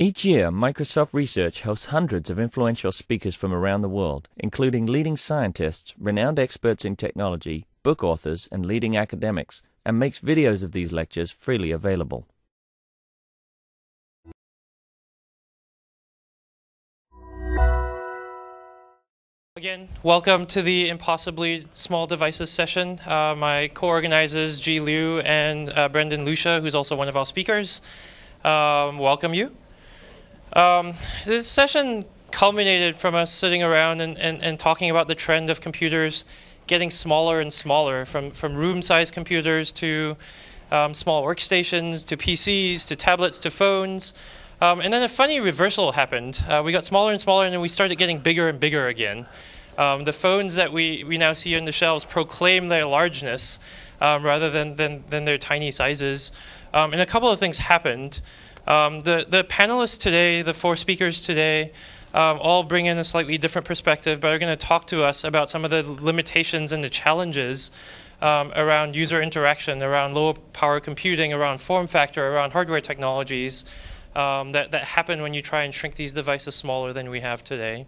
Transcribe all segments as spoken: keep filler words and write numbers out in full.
Each year, Microsoft Research hosts hundreds of influential speakers from around the world, including leading scientists, renowned experts in technology, book authors, and leading academics, and makes videos of these lectures freely available. Again, welcome to the Impossibly Small Devices session. Uh, my co-organizers, Ji Liu and uh, Brendan Lucia, who's also one of our speakers, um, welcome you. Um, this session culminated from us sitting around and, and, and talking about the trend of computers getting smaller and smaller, from, from room-sized computers to um, small workstations, to P Cs, to tablets, to phones. Um, and then a funny reversal happened. Uh, we got smaller and smaller, and then we started getting bigger and bigger again. Um, the phones that we, we now see on the shelves proclaim their largeness um, rather than, than, than their tiny sizes. Um, and a couple of things happened. Um, the, the panelists today, the four speakers today, um, all bring in a slightly different perspective, but are going to talk to us about some of the limitations and the challenges um, around user interaction, around low power computing, around form factor, around hardware technologies um, that, that happen when you try and shrink these devices smaller than we have today.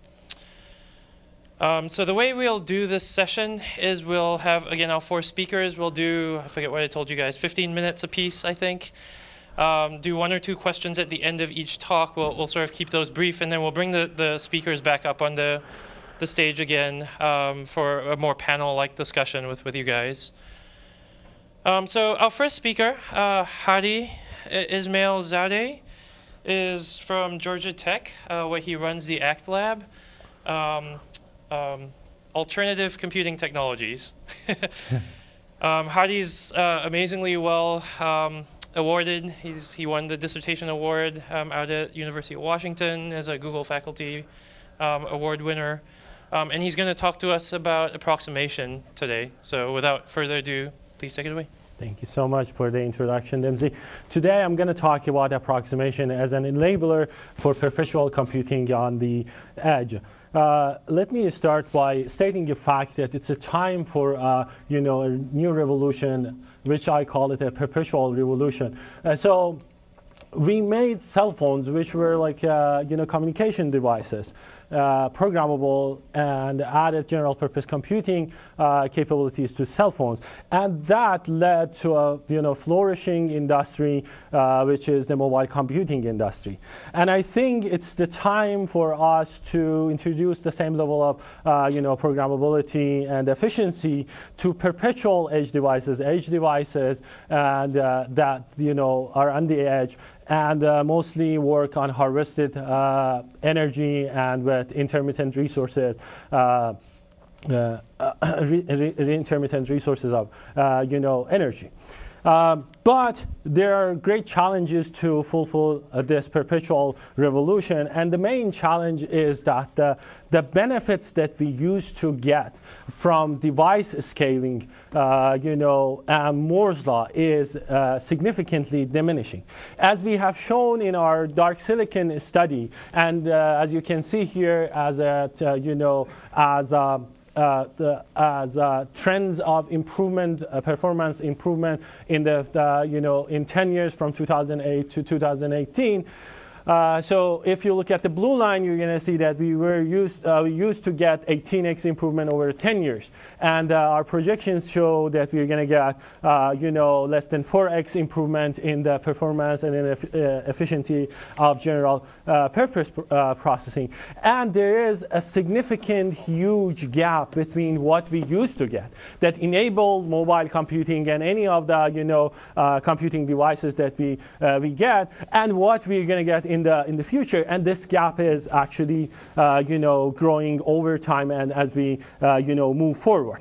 Um, so the way we'll do this session is we'll have, again, our four speakers. We'll do, I forget what I told you guys, fifteen minutes apiece, I think. Um, do one or two questions at the end of each talk. We'll, we'll sort of keep those brief, and then we'll bring the, the speakers back up on the, the stage again um, for a more panel-like discussion with, with you guys. Um, so our first speaker, uh, Hadi Ismail Zadeh, is from Georgia Tech, uh, where he runs the ACT Lab, um, um, Alternative Computing Technologies. um, Hadi's uh, amazingly well um, awarded. He's, he won the dissertation award um, out at University of Washington as a Google faculty um, award winner. Um, and he's going to talk to us about approximation today. So without further ado, please take it away. Thank you so much for the introduction, Dempsey. Today I'm going to talk about approximation as an enabler for perpetual computing on the edge. Uh, let me start by stating the fact that it's a time for uh, you know, a new revolution, which I call it a perpetual revolution. Uh, so we made cell phones, which were like uh, you know, communication devices, uh, programmable, and added general purpose computing uh, capabilities to cell phones. And that led to a you know, flourishing industry, uh, which is the mobile computing industry. And I think it's the time for us to introduce the same level of uh, you know, programmability and efficiency to perpetual edge devices, edge devices, and uh, that you know, are on the edge, and uh, mostly work on harvested uh, energy and with intermittent resources, uh, uh, re re intermittent resources of uh, you know, energy. Uh, but there are great challenges to fulfill uh, this perpetual revolution, and the main challenge is that uh, the benefits that we used to get from device scaling, uh, you know, and Moore's law is uh, significantly diminishing. As we have shown in our dark silicon study, and uh, as you can see here, as a, uh, you know, as a, Uh, the, as uh, trends of improvement, uh, performance improvement in the, the, you know, in ten years from two thousand eight to two thousand eighteen. Uh, so if you look at the blue line, you're going to see that we were used, uh, we used to get eighteen X improvement over ten years. And uh, our projections show that we're going to get, uh, you know, less than four X improvement in the performance and in the uh, efficiency of general uh, purpose uh, processing. And there is a significant, huge gap between what we used to get that enabled mobile computing and any of the, you know, uh, computing devices that we, uh, we get, and what we're going to get in the in the future. And this gap is actually uh, you know, growing over time and as we uh, you know, move forward.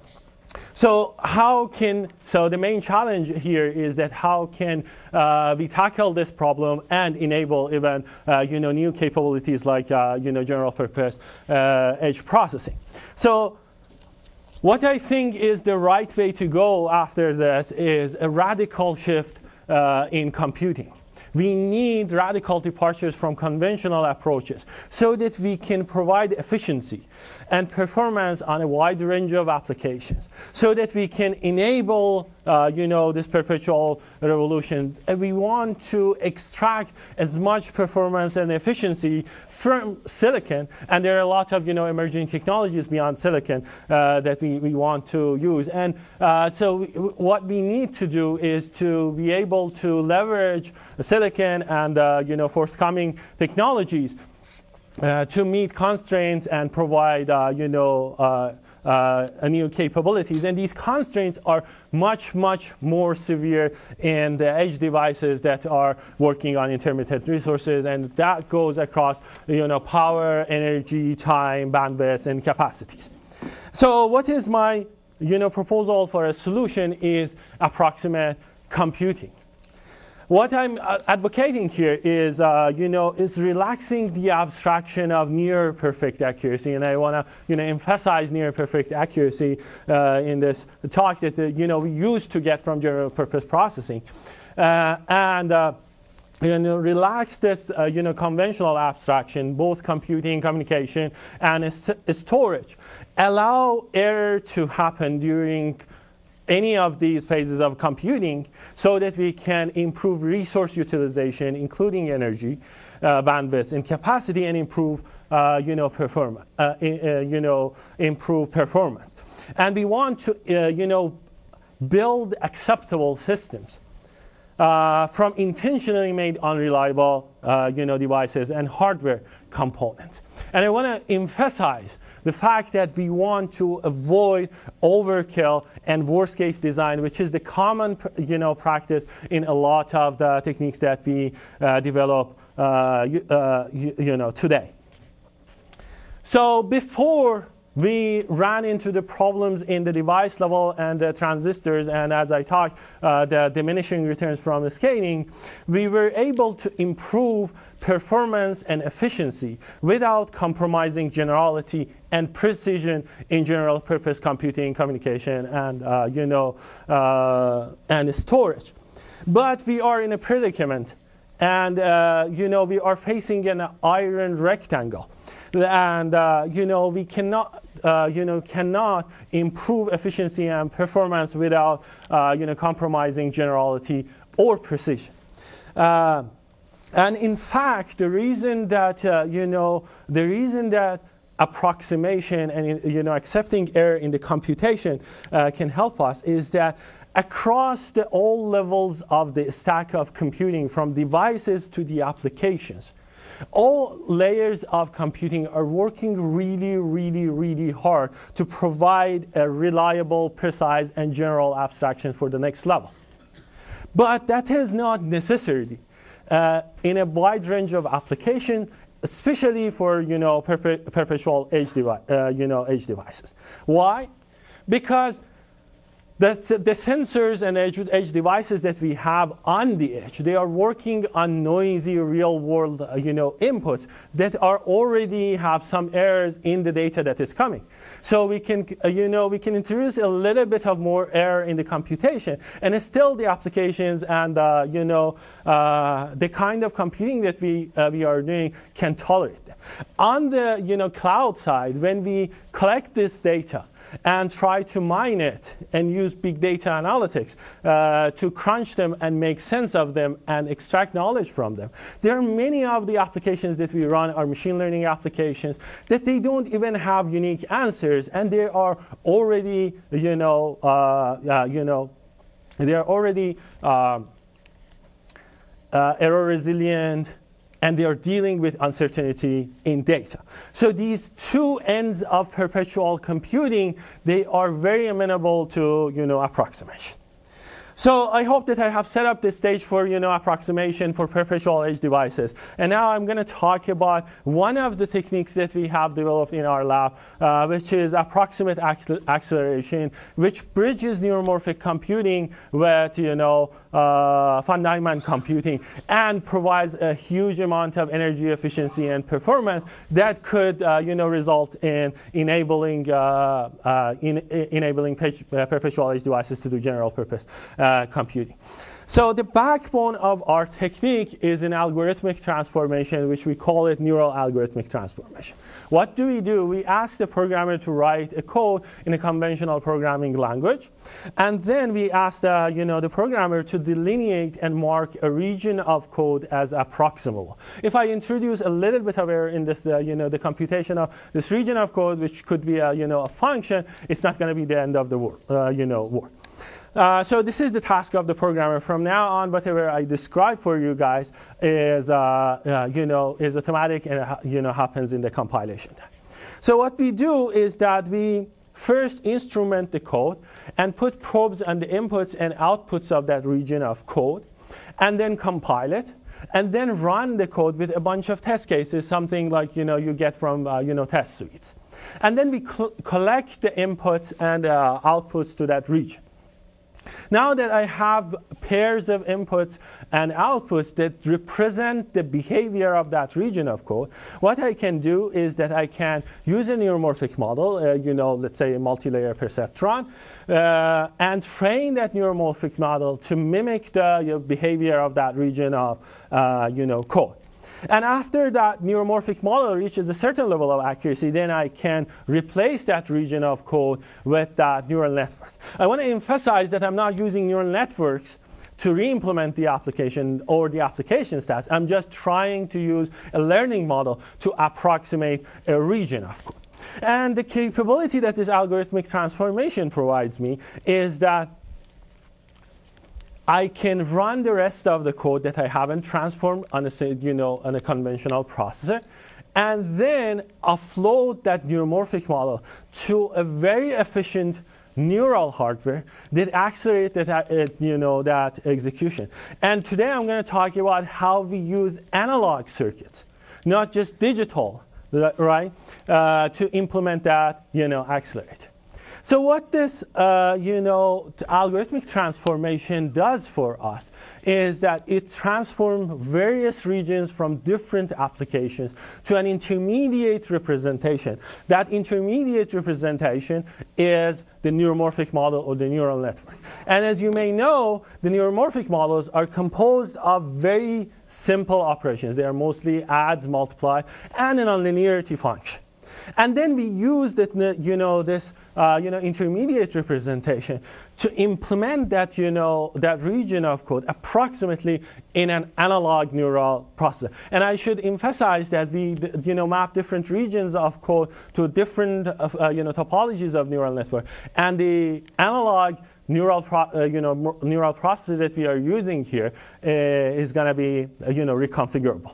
So how can, so the main challenge here is that how can uh, we tackle this problem and enable even uh, you know, new capabilities like uh, you know, general purpose uh, edge processing. So what I think is the right way to go after this is a radical shift uh, in computing. We need radical departures from conventional approaches so that we can provide efficiency and performance on a wide range of applications, so that we can enable uh, you know, this perpetual revolution. And we want to extract as much performance and efficiency from silicon. And there are a lot of, you know, emerging technologies beyond silicon uh, that we, we want to use. And uh, so we, what we need to do is to be able to leverage silicon and, uh, you know, forthcoming technologies uh, to meet constraints and provide, uh, you know, uh, Uh, new capabilities. And these constraints are much, much more severe in the edge devices that are working on intermittent resources, and that goes across, you know, power, energy, time, bandwidth, and capacities. So what is my, you know, proposal for a solution is approximate computing. What I'm uh, advocating here is, uh, you know, is relaxing the abstraction of near perfect accuracy, and I want to, you know, emphasize near perfect accuracy uh, in this talk that, uh, you know, we used to get from general purpose processing, uh, and uh, you know, relax this, uh, you know, conventional abstraction, both computing, communication, and storage. Allow error to happen during any of these phases of computing so that we can improve resource utilization, including energy, uh, bandwidth, and capacity, and improve, uh, you know, performance, uh, uh, you know, improve performance. And we want to, uh, you know, build acceptable systems Uh, from intentionally made unreliable uh, you know, devices and hardware components. And I want to emphasize the fact that we want to avoid overkill and worst case design, which is the common you know, practice in a lot of the techniques that we uh, develop uh, you, uh, you, you know, today. So before we ran into the problems in the device level and the transistors, and as I talked, uh, the diminishing returns from the scaling, we were able to improve performance and efficiency without compromising generality and precision in general purpose computing, communication, and, uh, you know, uh, and storage. But we are in a predicament, and uh, you know, we are facing an iron rectangle. And uh, you know, we cannot, uh, you know, cannot improve efficiency and performance without, uh, you know, compromising generality or precision. Uh, and in fact, the reason that, uh, you know, the reason that approximation and, you know, accepting error in the computation uh, can help us is that across the all levels of the stack of computing, from devices to the applications, all layers of computing are working really, really, really hard to provide a reliable, precise, and general abstraction for the next level. But that is not necessarily uh, in a wide range of applications, especially for, you know, perpe perpetual edge, devi uh, you know, edge devices. Why? Because That's the sensors and edge, edge devices that we have on the edge, they are working on noisy real-world uh, you know, inputs that are already have some errors in the data that is coming. So we can, uh, you know, we can introduce a little bit of more error in the computation, and still the applications and uh, you know, uh, the kind of computing that we uh, we are doing can tolerate them. On the you know, cloud side, when we collect this data and try to mine it and use big data analytics uh, to crunch them and make sense of them and extract knowledge from them. There are many of the applications that we run are machine learning applications that they don't even have unique answers, and they are already, you know, uh, uh, you know, they are already uh, uh, error resilient, and they are dealing with uncertainty in data. So these two ends of perpetual computing, they are very amenable to, you know, approximation. So I hope that I have set up the stage for, you know, approximation for perpetual edge devices. And now I'm going to talk about one of the techniques that we have developed in our lab, uh, which is approximate acceleration, which bridges neuromorphic computing with, you know, uh, Von-Neumann computing, and provides a huge amount of energy efficiency and performance that could, uh, you know, result in enabling uh, uh, in, in enabling perpetual edge devices to do general purpose Uh, computing. So the backbone of our technique is an algorithmic transformation, which we call it neural algorithmic transformation. What do we do? We ask the programmer to write a code in a conventional programming language, and then we ask the, you know, the programmer to delineate and mark a region of code as approximable. If I introduce a little bit of error in this, uh, you know, the computation of this region of code, which could be a, you know, a function, it's not going to be the end of the world, uh, you know, world. Uh, so this is the task of the programmer. From now on, whatever I describe for you guys is, uh, uh, you know, is automatic and uh, you know, happens in the compilation time. So what we do is that we first instrument the code and put probes on the inputs and outputs of that region of code, and then compile it, and then run the code with a bunch of test cases, something like, you know, you get from uh, you know, test suites. And then we collect the inputs and uh, outputs to that region. Now that I have pairs of inputs and outputs that represent the behavior of that region of code, what I can do is that I can use a neuromorphic model, uh, you know, let's say a multi-layer perceptron, uh, and train that neuromorphic model to mimic the you know, behavior of that region of uh, you know, code. And after that neuromorphic model reaches a certain level of accuracy, then I can replace that region of code with that neural network. I want to emphasize that I'm not using neural networks to re-implement the application or the application stats. I'm just trying to use a learning model to approximate a region of code. And the capability that this algorithmic transformation provides me is that I can run the rest of the code that I haven't transformed on a, you know, on a conventional processor, and then offload that neuromorphic model to a very efficient neural hardware that accelerates that, uh, you know, that execution. And today I'm going to talk about how we use analog circuits, not just digital, right, uh, to implement that, you know, accelerator. So what this, uh, you know, algorithmic transformation does for us is that it transforms various regions from different applications to an intermediate representation. That intermediate representation is the neuromorphic model or the neural network. And as you may know, the neuromorphic models are composed of very simple operations. They are mostly adds, multiply, and a nonlinearity function. And then we use that, you know, this uh, you know, intermediate representation to implement that, you know, that region of code approximately in an analog neural processor. And I should emphasize that we, you know, map different regions of code to different uh, you know, topologies of neural network. And the analog neural, pro uh, you know, neural processor that we are using here uh, is going to be, uh, you know, reconfigurable.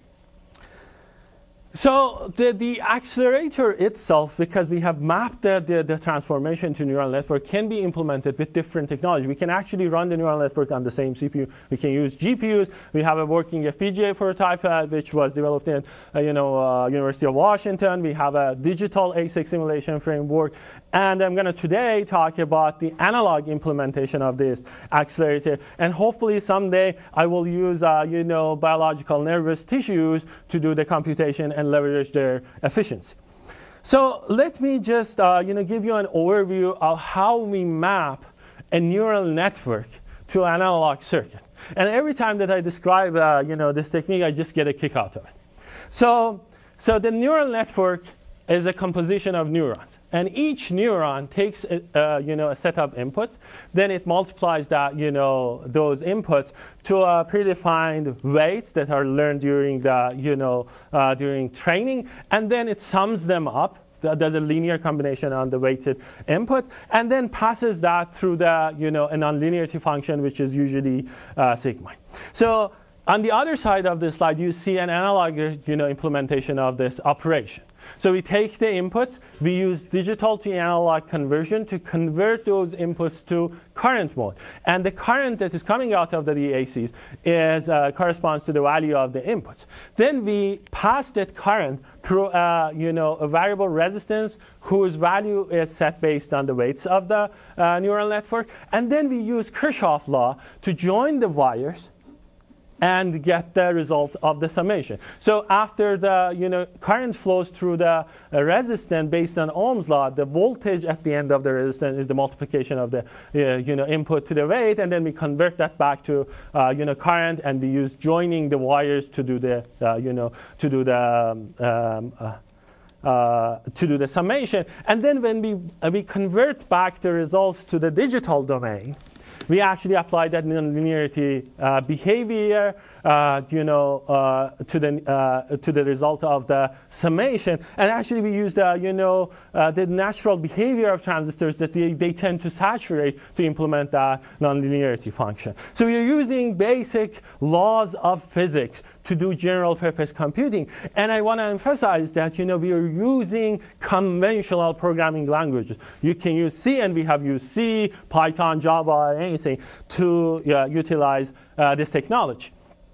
So the, the accelerator itself, because we have mapped the, the, the transformation to neural network, can be implemented with different technology. We can actually run the neural network on the same C P U. We can use G P Us. We have a working F P G A prototype, uh, which was developed in uh, you know, uh, University of Washington. We have a digital A S I C simulation framework. And I'm going to today talk about the analog implementation of this accelerator. And hopefully someday I will use uh, you know, biological nervous tissues to do the computation and leverage their efficiency. So let me just uh, you know, give you an overview of how we map a neural network to an analog circuit. And every time that I describe uh, you know, this technique, I just get a kick out of it. So, so the neural network is a composition of neurons. And each neuron takes a, uh, you know, a set of inputs. Then it multiplies that, you know, those inputs to uh, predefined weights that are learned during, the, you know, uh, during training. And then it sums them up. Does a linear combination on the weighted input, and then passes that through the, you know, a nonlinearity function, which is usually uh, sigma. So on the other side of the slide, you see an analog, you know, implementation of this operation. So we take the inputs, we use digital to analog conversion to convert those inputs to current mode. And the current that is coming out of the D A Cs is, uh, corresponds to the value of the inputs. Then we pass that current through a, you know, a variable resistance whose value is set based on the weights of the uh, neural network. And then we use Kirchhoff's law to join the wires and get the result of the summation. So after the you know current flows through the uh, resistance based on Ohm's law, the voltage at the end of the resistance is the multiplication of the uh, you know input to the weight, and then we convert that back to uh, you know current, and we use joining the wires to do the uh, you know to do the um, uh, Uh, to do the summation. And then when we, uh, we convert back the results to the digital domain, we actually apply that nonlinearity uh, behavior uh, you know, uh, to, the, uh, to the result of the summation. And actually we use the, you know, uh, the natural behavior of transistors that they, they tend to saturate to implement that nonlinearity function. So we are using basic laws of physics to do general purpose computing. And I want to emphasize that, you know, we are using conventional programming languages. You can use C, and we have used C, Python, Java, or anything to uh, utilize uh, this technology.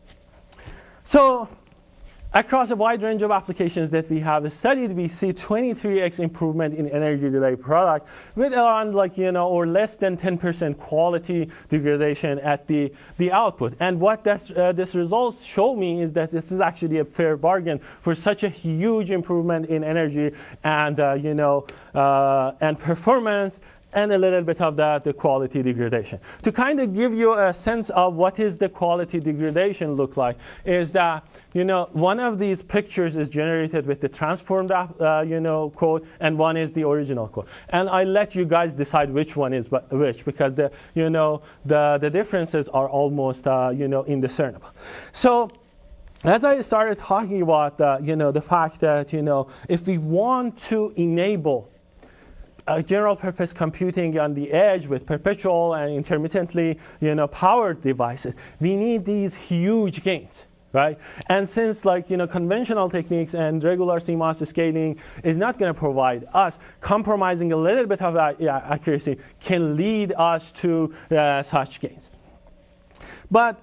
So across a wide range of applications that we have studied, we see twenty-three x improvement in energy delay product with around like, you know, or less than ten percent quality degradation at the, the output. And what this, uh, this results show me is that this is actually a fair bargain for such a huge improvement in energy and, uh, you know, uh, and performance, and a little bit of the, the quality degradation. To kind of give you a sense of what is the quality degradation look like is that, you know, one of these pictures is generated with the transformed, uh, you know, code, and one is the original code. And I let you guys decide which one is which, because the, you know, the, the differences are almost, uh, you know, indiscernible. So as I started talking about, uh, you know, the fact that, you know, if we want to enable Uh, general purpose computing on the edge with perpetual and intermittently, you know, powered devices, we need these huge gains, right? And since, like, you know, conventional techniques and regular C MOS scaling is not going to provide us, compromising a little bit of uh, yeah, accuracy can lead us to uh, such gains. But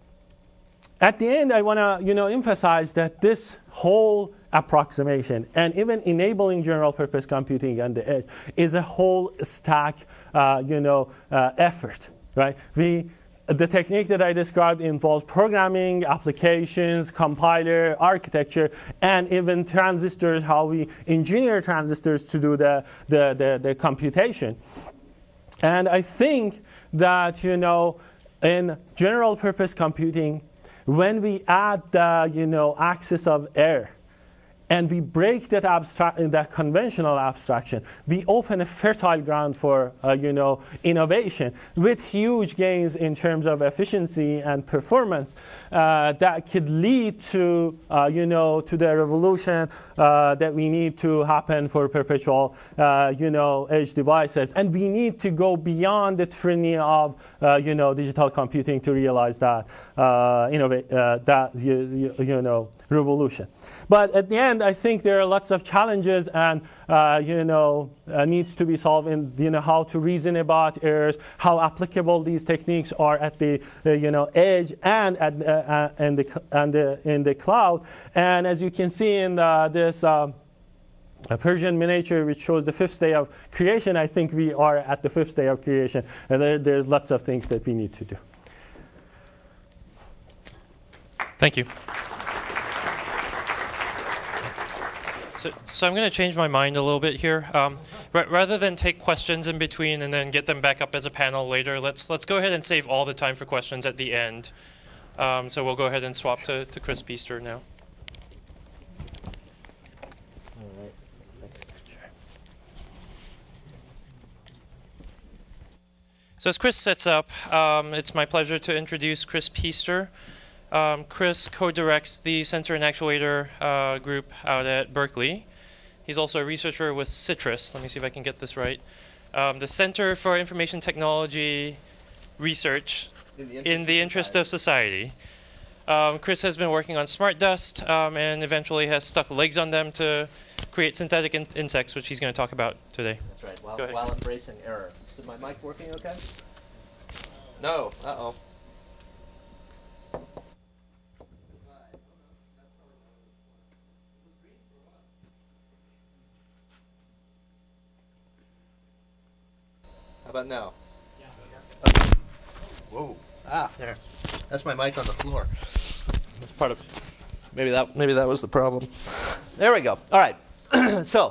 at the end, I want to, you know, emphasize that this whole approximation and even enabling general purpose computing on the edge is a whole stack, uh, you know, uh, effort, right? We, the technique that I described involves programming, applications, compiler, architecture, and even transistors, how we engineer transistors to do the, the, the, the computation. And I think that, you know, in general purpose computing, when we add the, you know, axis of error, and we break that, abstract, that conventional abstraction, we open a fertile ground for uh, you know, innovation with huge gains in terms of efficiency and performance uh, that could lead to, uh, you know, to the revolution uh, that we need to happen for perpetual uh, you know, edge devices. And we need to go beyond the tyranny of uh, you know, digital computing to realize that, uh, innovate, uh, that you, you, you know, revolution. But at the end, I think there are lots of challenges and uh, you know uh, needs to be solved in, you know, how to reason about errors, how applicable these techniques are at the uh, you know edge and at uh, uh, and the and the in the cloud. And as you can see in the, this uh, a Persian miniature which shows the fifth day of creation, I think we are at the fifth day of creation, and there, there's lots of things that we need to do. Thank you. So, so I'm going to change my mind a little bit here. Um, rather than take questions in between and then get them back up as a panel later, let's let's go ahead and save all the time for questions at the end. Um, so we'll go ahead and swap to, to Chris Piester now. All right. Thanks. So as Chris sets up, um, it's my pleasure to introduce Chris Piester. Um, Chris co-directs the sensor and actuator uh, group out at Berkeley. He's also a researcher with Citrus. Let me see if I can get this right. Um, the Center for Information Technology Research in the interest, in the interest of society. Um, Chris has been working on smart dust um, and eventually has stuck legs on them to create synthetic in insects, which he's going to talk about today. That's right, while, while embracing error. Is my mic working okay? No, uh-oh. How about now? Yeah. Okay. Whoa. Ah. There. That's my mic on the floor. That's part of. Maybe that. Maybe that was the problem. There we go. All right. So,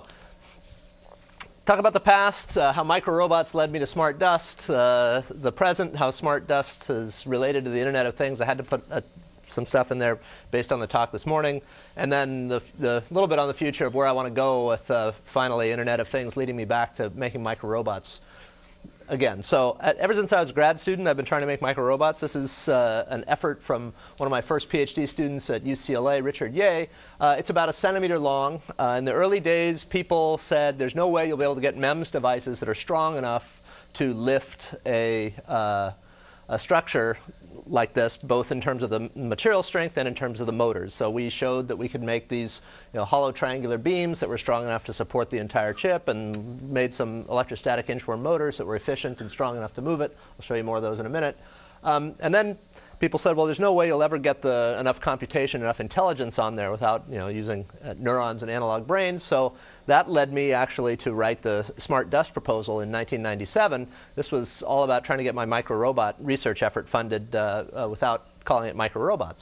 talk about the past. Uh, how microrobots led me to smart dust. Uh, the present. How smart dust is related to the Internet of Things. I had to put a, some stuff in there based on the talk this morning, and then the the little bit on the future of where I want to go with uh, finally Internet of Things, leading me back to making microrobots. Again, so uh, ever since I was a grad student, I've been trying to make microrobots. This is uh, an effort from one of my first PhD students at U C L A, Richard Ye. Uh, it's about a centimeter long. Uh, in the early days, people said there's no way you'll be able to get MEMS devices that are strong enough to lift a, uh, a structure like this, both in terms of the material strength and in terms of the motors. So we showed that we could make these you know, hollow triangular beams that were strong enough to support the entire chip, and made some electrostatic inchworm motors that were efficient and strong enough to move it. I'll show you more of those in a minute. Um, and then people said, well, there's no way you'll ever get the, enough computation, enough intelligence on there without you know, using uh, neurons and analog brains. So that led me actually to write the smart dust proposal in nineteen ninety-seven. This was all about trying to get my microrobot research effort funded uh, uh, without calling it microrobots.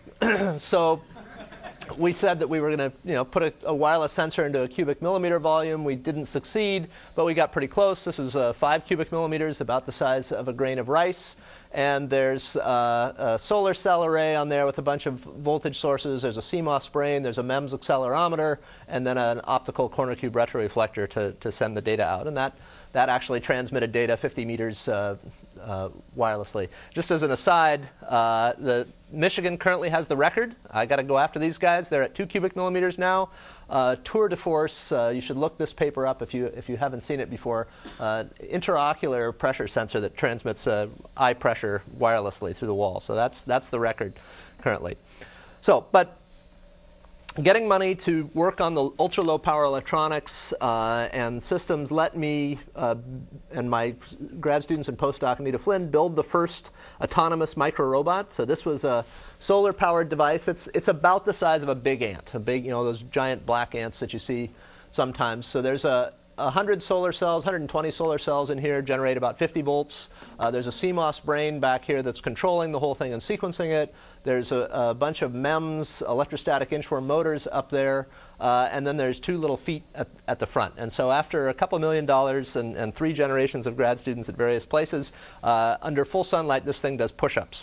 So we said that we were going to you know, put a, a wireless sensor into a cubic millimeter volume. We didn't succeed, but we got pretty close. This is uh, five cubic millimeters, about the size of a grain of rice. And there's uh, a solar cell array on there with a bunch of voltage sources. There's a C MOS brain. There's a MEMS accelerometer. And then an optical corner cube retroreflector to, to send the data out. And that, that actually transmitted data fifty meters uh, uh, wirelessly. Just as an aside, uh, the Michigan currently has the record. I got to go after these guys. They're at two cubic millimeters now. Uh, tour de force, uh, you should look this paper up if you, if you haven't seen it before. Uh, interocular pressure sensor that transmits uh, eye pressure wirelessly through the wall. So that's, that's the record currently. So, but getting money to work on the ultra low power electronics uh, and systems let me uh, and my grad students and postdoc Anita Flynn build the first autonomous micro-robot. So this was a solar powered device. It's, it's about the size of a big ant, a big, you know, those giant black ants that you see sometimes. So there's a one hundred solar cells, one hundred twenty solar cells in here, generate about fifty volts. Uh, there's a C MOS brain back here that's controlling the whole thing and sequencing it. There's a, a bunch of MEMS, electrostatic inchworm motors up there. Uh, and then there's two little feet at, at the front. And so after a couple million dollars and, and three generations of grad students at various places, uh, under full sunlight, this thing does push-ups.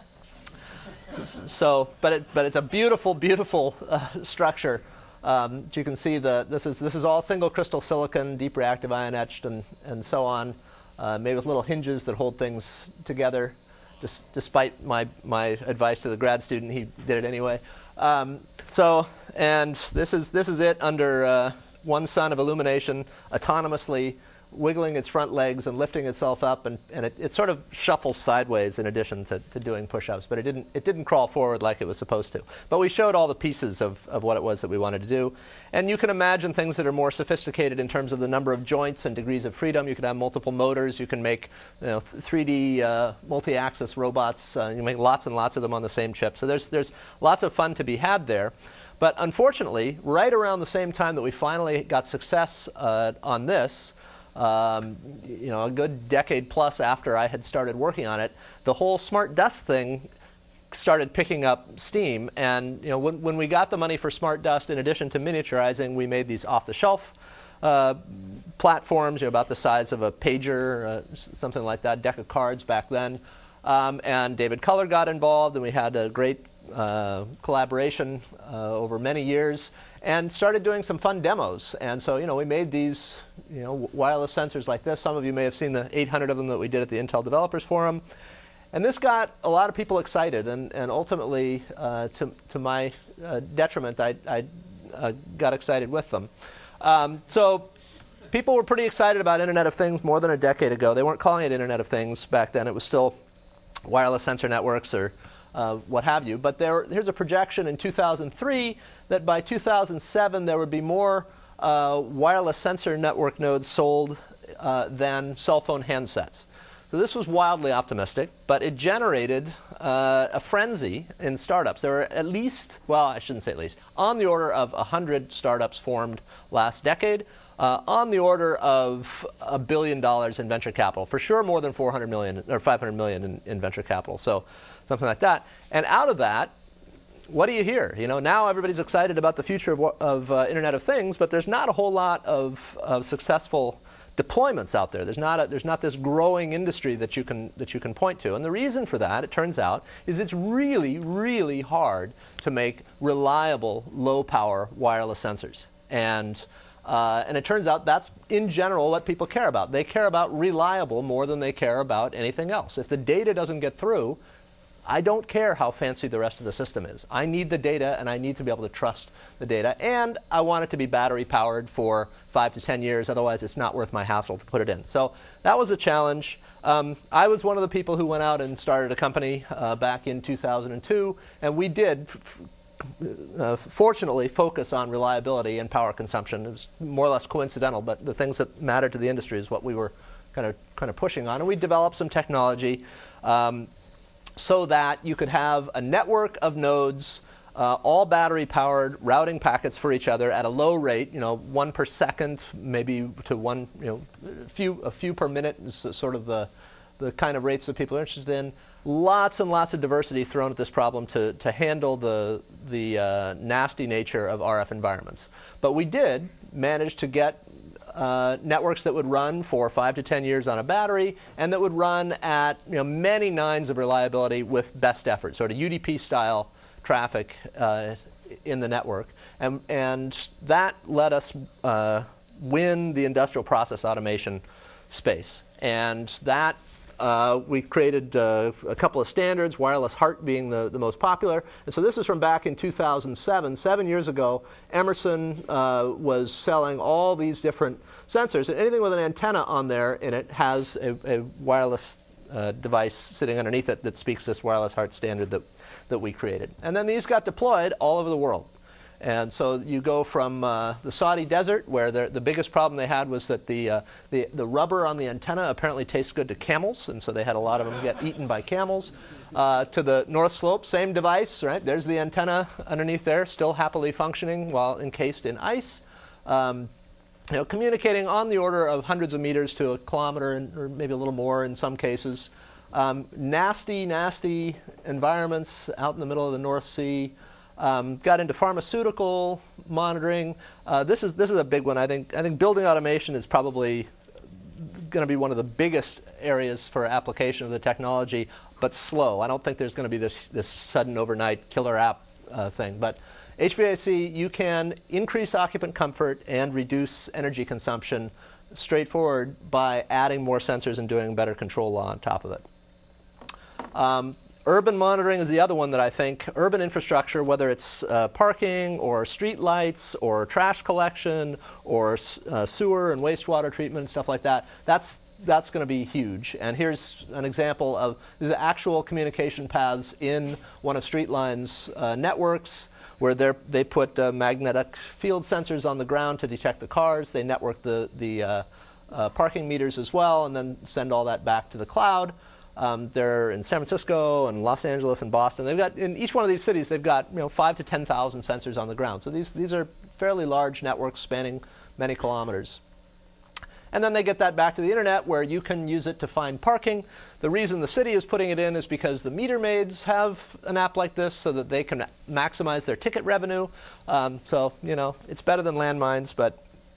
So, but, it, but it's a beautiful, beautiful uh, structure. Um, you can see the, this is, this is all single crystal silicon, deep reactive ion etched, and, and so on, uh, made with little hinges that hold things together. Just, despite my, my advice to the grad student, he did it anyway. Um, so, and this is, this is it under uh, one sun of illumination, autonomously wiggling its front legs and lifting itself up, and, and it, it sort of shuffles sideways in addition to, to doing push-ups, but it didn't, it didn't crawl forward like it was supposed to. But we showed all the pieces of, of what it was that we wanted to do. And you can imagine things that are more sophisticated in terms of the number of joints and degrees of freedom. You can have multiple motors. You can make you know, three D uh, multi-axis robots. Uh, you can make lots and lots of them on the same chip. So there's, there's lots of fun to be had there. But unfortunately, right around the same time that we finally got success uh, on this, Um, you know, a good decade plus after I had started working on it, the whole smart dust thing started picking up steam. And you know, when, when we got the money for smart dust, in addition to miniaturizing, we made these off-the-shelf uh, platforms, you know, about the size of a pager, uh, something like that, deck of cards back then. Um, and David Culler got involved, and we had a great uh, collaboration uh, over many years, and started doing some fun demos. And so, you know, we made these, you know, wireless sensors like this. Some of you may have seen the eight hundred of them that we did at the Intel Developers Forum. And this got a lot of people excited, and, and ultimately, uh, to, to my uh, detriment, I, I uh, got excited with them. Um, so people were pretty excited about Internet of Things more than a decade ago. They weren't calling it Internet of Things back then. It was still wireless sensor networks or uh, what have you. But there, here's a projection in two thousand three that by two thousand seven there would be more uh, wireless sensor network nodes sold uh, than cell phone handsets. So this was wildly optimistic, but it generated uh, a frenzy in startups. There were at least, well, I shouldn't say at least, on the order of one hundred startups formed last decade. uh, on the order of a billion dollars in venture capital. For sure more than four hundred million or five hundred million in, in venture capital. So something like that. And out of that, what do you hear? You know, now everybody's excited about the future of, of uh, Internet of Things, but there's not a whole lot of, of successful deployments out there. There's not a, there's not this growing industry that you can that you can point to. And the reason for that, it turns out, is it's really, really hard to make reliable, low-power wireless sensors. And uh, and it turns out that's in general what people care about. They care about reliable more than they care about anything else. If the data doesn't get through, I don't care how fancy the rest of the system is. I need the data, and I need to be able to trust the data. And I want it to be battery powered for five to ten years. Otherwise, it's not worth my hassle to put it in. So that was a challenge. Um, I was one of the people who went out and started a company uh, back in two thousand two. And we did, f uh, fortunately, focus on reliability and power consumption. It was more or less coincidental, but the things that mattered to the industry is what we were kind of, kind of pushing on. And we developed some technology Um, so that you could have a network of nodes, uh, all battery powered, routing packets for each other at a low rate, you know, one per second, maybe to one, you know, a few, a few per minute is sort of the, the kind of rates that people are interested in. Lots and lots of diversity thrown at this problem to, to handle the, the uh, nasty nature of R F environments. But we did manage to get Uh, networks that would run for five to ten years on a battery, and that would run at you know, many nines of reliability with best effort, sort of U D P style traffic uh, in the network. And, and that let us uh, win the industrial process automation space. And that Uh, we created uh, a couple of standards, wireless HART being the, the most popular. And so this is from back in two thousand seven. Seven years ago, Emerson uh, was selling all these different sensors. And anything with an antenna on there in it has a, a wireless uh, device sitting underneath it that speaks this wireless HART standard that, that we created. And then these got deployed all over the world. And so you go from uh, the Saudi desert, where the, the biggest problem they had was that the, uh, the, the rubber on the antenna apparently tastes good to camels, and so they had a lot of them get eaten by camels, uh, to the North Slope, same device, right? There's the antenna underneath there, still happily functioning while encased in ice. Um, you know, communicating on the order of hundreds of meters to a kilometer, and, or maybe a little more in some cases. Um, nasty, nasty environments out in the middle of the North Sea. Um, got into pharmaceutical monitoring. Uh, this is this is a big one. I think I think building automation is probably going to be one of the biggest areas for application of the technology, but slow. I don't think there's going to be this this sudden overnight killer app uh, thing. But H V A C, you can increase occupant comfort and reduce energy consumption straightforward by adding more sensors and doing better control law on top of it. Um, Urban monitoring is the other one that I think, urban infrastructure, whether it's uh, parking or street lights or trash collection or uh, sewer and wastewater treatment and stuff like that, that's, that's going to be huge. And here's an example of the actual communication paths in one of Streetline's uh, networks, where they're, they put uh, magnetic field sensors on the ground to detect the cars. They network the, the uh, uh, parking meters as well, and then send all that back to the cloud. Um, they're in San Francisco and Los Angeles and Boston. They've got, in each one of these cities, they've got you know, five to ten thousand sensors on the ground. So these, these are fairly large networks spanning many kilometers. And then they get that back to the internet, where you can use it to find parking. The reason the city is putting it in is because the meter maids have an app like this so that they can maximize their ticket revenue. Um, so, you know, it's better than landmines, but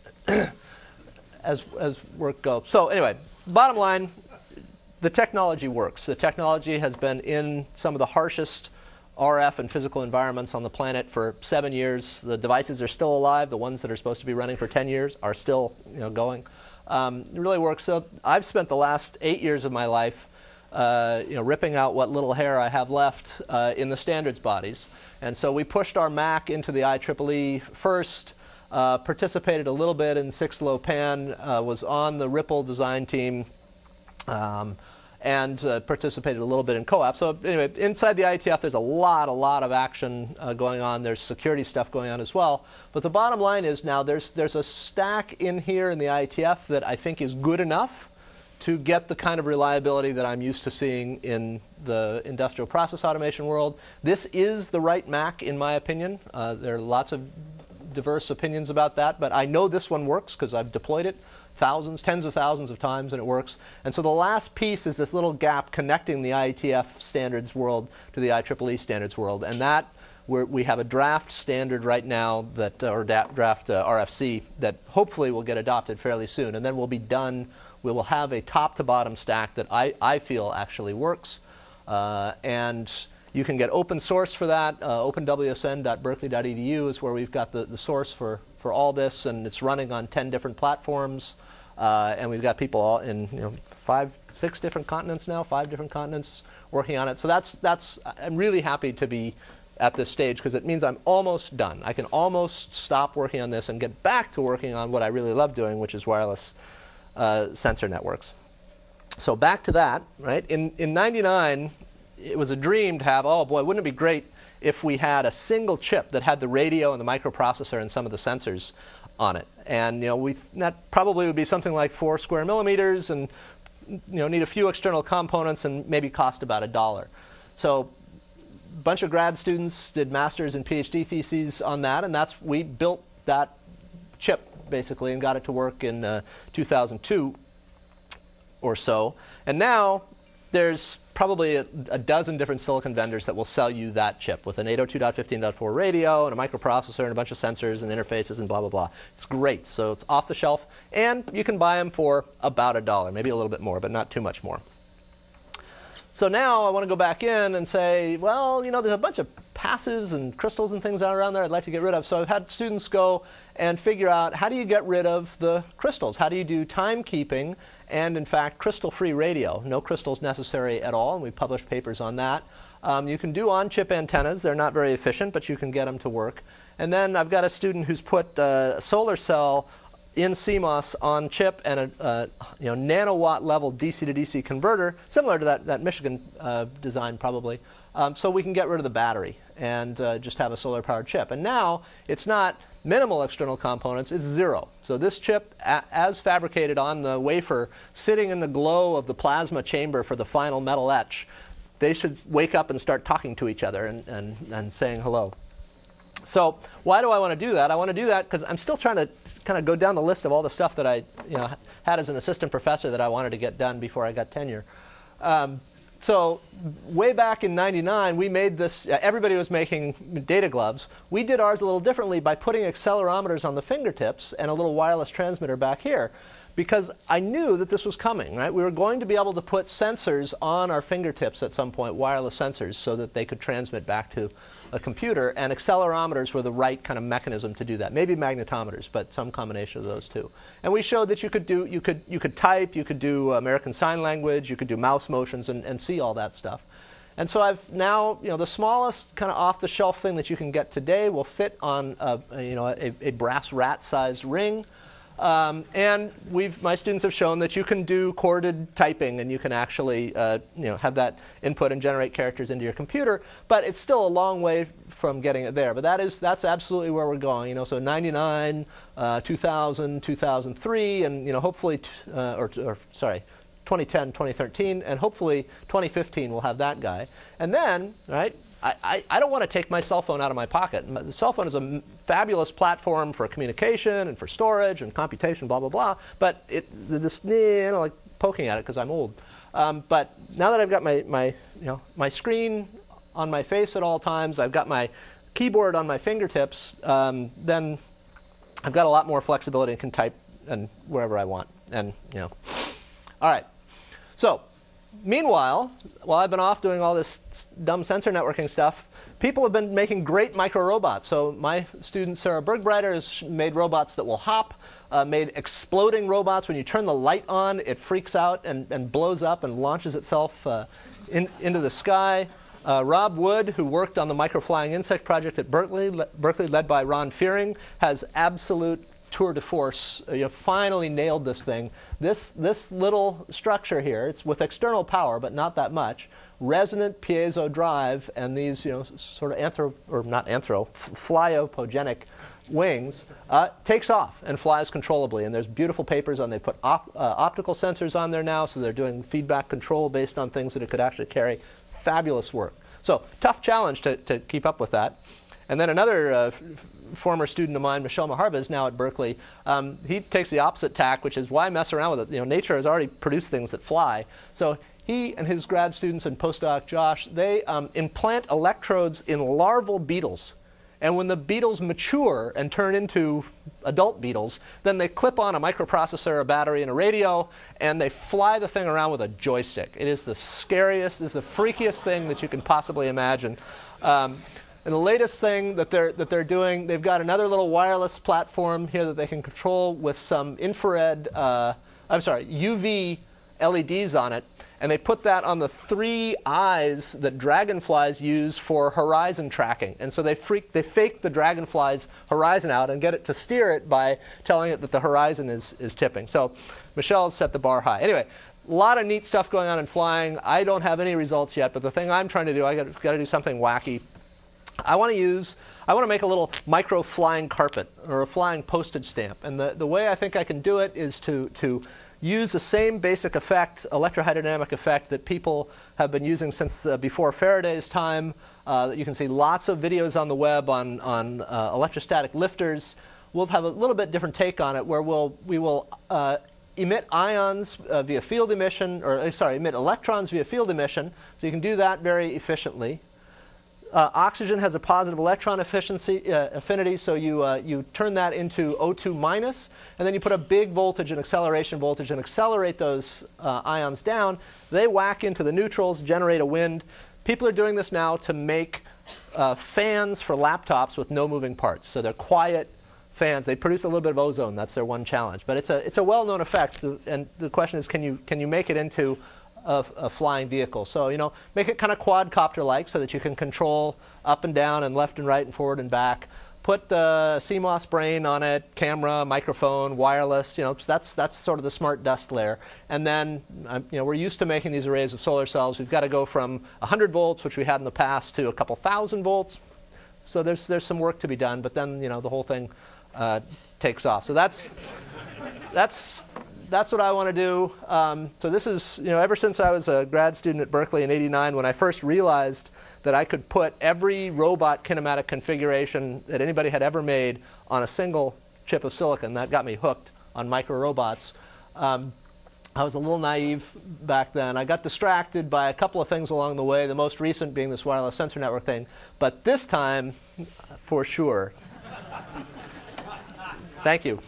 as, as work goes. So anyway, bottom line, the technology works. The technology has been in some of the harshest R F and physical environments on the planet for seven years. The devices are still alive. The ones that are supposed to be running for ten years are still you know, going. Um, it really works. So I've spent the last eight years of my life uh, you know, ripping out what little hair I have left uh, in the standards bodies. And so we pushed our Mac into the I triple E first, uh, participated a little bit in six low pan, uh, was on the Ripple design team, um, and uh, participated a little bit in co-op. So anyway, inside the I E T F, there's a lot, a lot of action uh, going on. There's security stuff going on as well. But the bottom line is now there's, there's a stack in here in the I E T F that I think is good enough to get the kind of reliability that I'm used to seeing in the industrial process automation world. This is the right Mac, in my opinion. Uh, there are lots of diverse opinions about that, but I know this one works because I've deployed it thousands, tens of thousands of times, and it works. And so the last piece is this little gap connecting the I E T F standards world to the I triple E standards world, and that we're, we have a draft standard right now that, uh, or da draft uh, R F C that hopefully will get adopted fairly soon, and then we'll be done. We will have a top-to-bottom stack that I, I feel actually works, uh, and you can get open source for that. Uh, open W S N dot berkeley dot E D U is where we've got the, the source for, for all this, and it's running on ten different platforms. Uh, and we've got people all in you know, five, six different continents now, five different continents working on it. So that's, that's, I'm really happy to be at this stage because it means I'm almost done. I can almost stop working on this and get back to working on what I really love doing, which is wireless uh, sensor networks. So back to that, right? In, in ninety-nine, it was a dream to have, oh boy, wouldn't it be great if we had a single chip that had the radio and the microprocessor and some of the sensors on it. And you know, we that probably would be something like four square millimeters and you know, need a few external components and maybe cost about a dollar. So a bunch of grad students did master's and PhD theses on that, and that's, we built that chip basically and got it to work in uh, two thousand two or so. And now there's probably a, a dozen different silicon vendors that will sell you that chip with an eight oh two dot fifteen dot four radio and a microprocessor and a bunch of sensors and interfaces and blah, blah, blah. It's great. So it's off the shelf, and you can buy them for about a dollar, maybe a little bit more, but not too much more. So now I want to go back in and say, well, you know, there's a bunch of passives and crystals and things out around there I'd like to get rid of. So I've had students go and figure out, how do you get rid of the crystals? How do you do timekeeping and, in fact, crystal-free radio? No crystals necessary at all, and we published papers on that. Um, you can do on-chip antennas. They're not very efficient, but you can get them to work. And then I've got a student who's put uh, a solar cell in C MOS on chip and a uh, you know, nanowatt level D C to D C converter, similar to that, that Michigan uh, design probably, um, so we can get rid of the battery and uh, just have a solar powered chip. And now it's not minimal external components, it's zero. So this chip, a as fabricated on the wafer, sitting in the glow of the plasma chamber for the final metal etch, they should wake up and start talking to each other and, and, and saying hello. So why do I want to do that? I want to do that because I'm still trying to kind of go down the list of all the stuff that I you know, had as an assistant professor that I wanted to get done before I got tenure. Um, so way back in ninety-nine, we made this, uh, everybody was making data gloves. We did ours a little differently by putting accelerometers on the fingertips and a little wireless transmitter back here, because I knew that this was coming, right? We were going to be able to put sensors on our fingertips at some point, wireless sensors, so that they could transmit back to a computer, and accelerometers were the right kind of mechanism to do that. Maybe magnetometers, but some combination of those two. And we showed that you could do, you could, you could type, you could do American Sign Language, you could do mouse motions and, and see all that stuff. And so I've now, you know, the smallest kind of off-the-shelf thing that you can get today will fit on, a, a, you know, a, a brass rat-sized ring. Um, and we've, my students have shown that you can do corded typing, and you can actually uh, you know, have that input and generate characters into your computer. But it's still a long way from getting it there. But that is, that's absolutely where we're going. You know, so ninety-nine, uh, two thousand, two thousand three, and you know, hopefully, t uh, or, or sorry, twenty ten, twenty thirteen, and hopefully twenty fifteen we'll have that guy. And then, right? I, I, I don't want to take my cell phone out of my pocket. The cell phone is a m fabulous platform for communication and for storage and computation, blah, blah, blah. But it, this, you know, like poking at it because I'm old. Um, but now that I've got my, my, you know, my screen on my face at all times, I've got my keyboard on my fingertips, um, then I've got a lot more flexibility and can type and wherever I want. And, you know. All right. So meanwhile, while I've been off doing all this dumb sensor networking stuff, people have been making great micro robots. So my student Sarah Bergbreiter has made robots that will hop, uh, made exploding robots. When you turn the light on, it freaks out and, and blows up and launches itself uh, in, into the sky. Uh, Rob Wood, who worked on the micro-flying insect project at Berkeley, le Berkeley, led by Ron Fearing, has absolute tour de force. You know, finally nailed this thing. This, this little structure here, it's with external power, but not that much, resonant piezo drive, and these, you know, sort of anthro, or not anthro, flyopogenic wings, uh, takes off and flies controllably. And there's beautiful papers on, they put op, uh, optical sensors on there now, so they're doing feedback control based on things that it could actually carry. Fabulous work. So tough challenge to, to keep up with that. And then another uh, former student of mine, Michel Maharba, is now at Berkeley. Um, he takes the opposite tack, which is why mess around with it? You know, nature has already produced things that fly. So he and his grad students and postdoc Josh, they um, implant electrodes in larval beetles. And when the beetles mature and turn into adult beetles, then they clip on a microprocessor, a battery, and a radio, and they fly the thing around with a joystick. It is the scariest, it is the freakiest thing that you can possibly imagine. Um, and the latest thing that they're, that they're doing, they've got another little wireless platform here that they can control with some infrared, uh, I'm sorry, U V L E Ds on it. And they put that on the three eyes that dragonflies use for horizon tracking. And so they, freak, they fake the dragonfly's horizon out and get it to steer it by telling it that the horizon is, is tipping. So Michelle has set the bar high. Anyway, a lot of neat stuff going on in flying. I don't have any results yet, but the thing I'm trying to do, I got to do something wacky. I want to use, I want to make a little micro flying carpet or a flying postage stamp. And the, the way I think I can do it is to, to use the same basic effect, electrohydrodynamic effect, that people have been using since uh, before Faraday's time. Uh, you can see lots of videos on the web on, on uh, electrostatic lifters. We'll have a little bit different take on it, where we'll, we will uh, emit ions uh, via field emission, or uh, sorry, emit electrons via field emission. So you can do that very efficiently. Uh, oxygen has a positive electron efficiency, uh, affinity, so you, uh, you turn that into O two minus, and then you put a big voltage, an acceleration voltage, and accelerate those uh, ions down. They whack into the neutrals, generate a wind. People are doing this now to make uh, fans for laptops with no moving parts. So they're quiet fans. They produce a little bit of ozone. That's their one challenge. But it's a, it's a well-known effect, and the question is, can you, can you make it into A, a flying vehicle? So, you know, make it kind of quadcopter-like so that you can control up and down and left and right and forward and back. Put the C MOS brain on it, camera, microphone, wireless. You know, that's that's sort of the smart dust layer. And then, um, you know, we're used to making these arrays of solar cells. We've got to go from one hundred volts, which we had in the past, to a couple thousand volts. So there's there's some work to be done. But then, you know, the whole thing uh, takes off. So that's that's. That's what I want to do. Um, so this is, you know, ever since I was a grad student at Berkeley in eighty-nine, when I first realized that I could put every robot kinematic configuration that anybody had ever made on a single chip of silicon, that got me hooked on micro robots. Um, I was a little naive back then. I got distracted by a couple of things along the way, the most recent being this wireless sensor network thing. But this time, for sure. Thank you.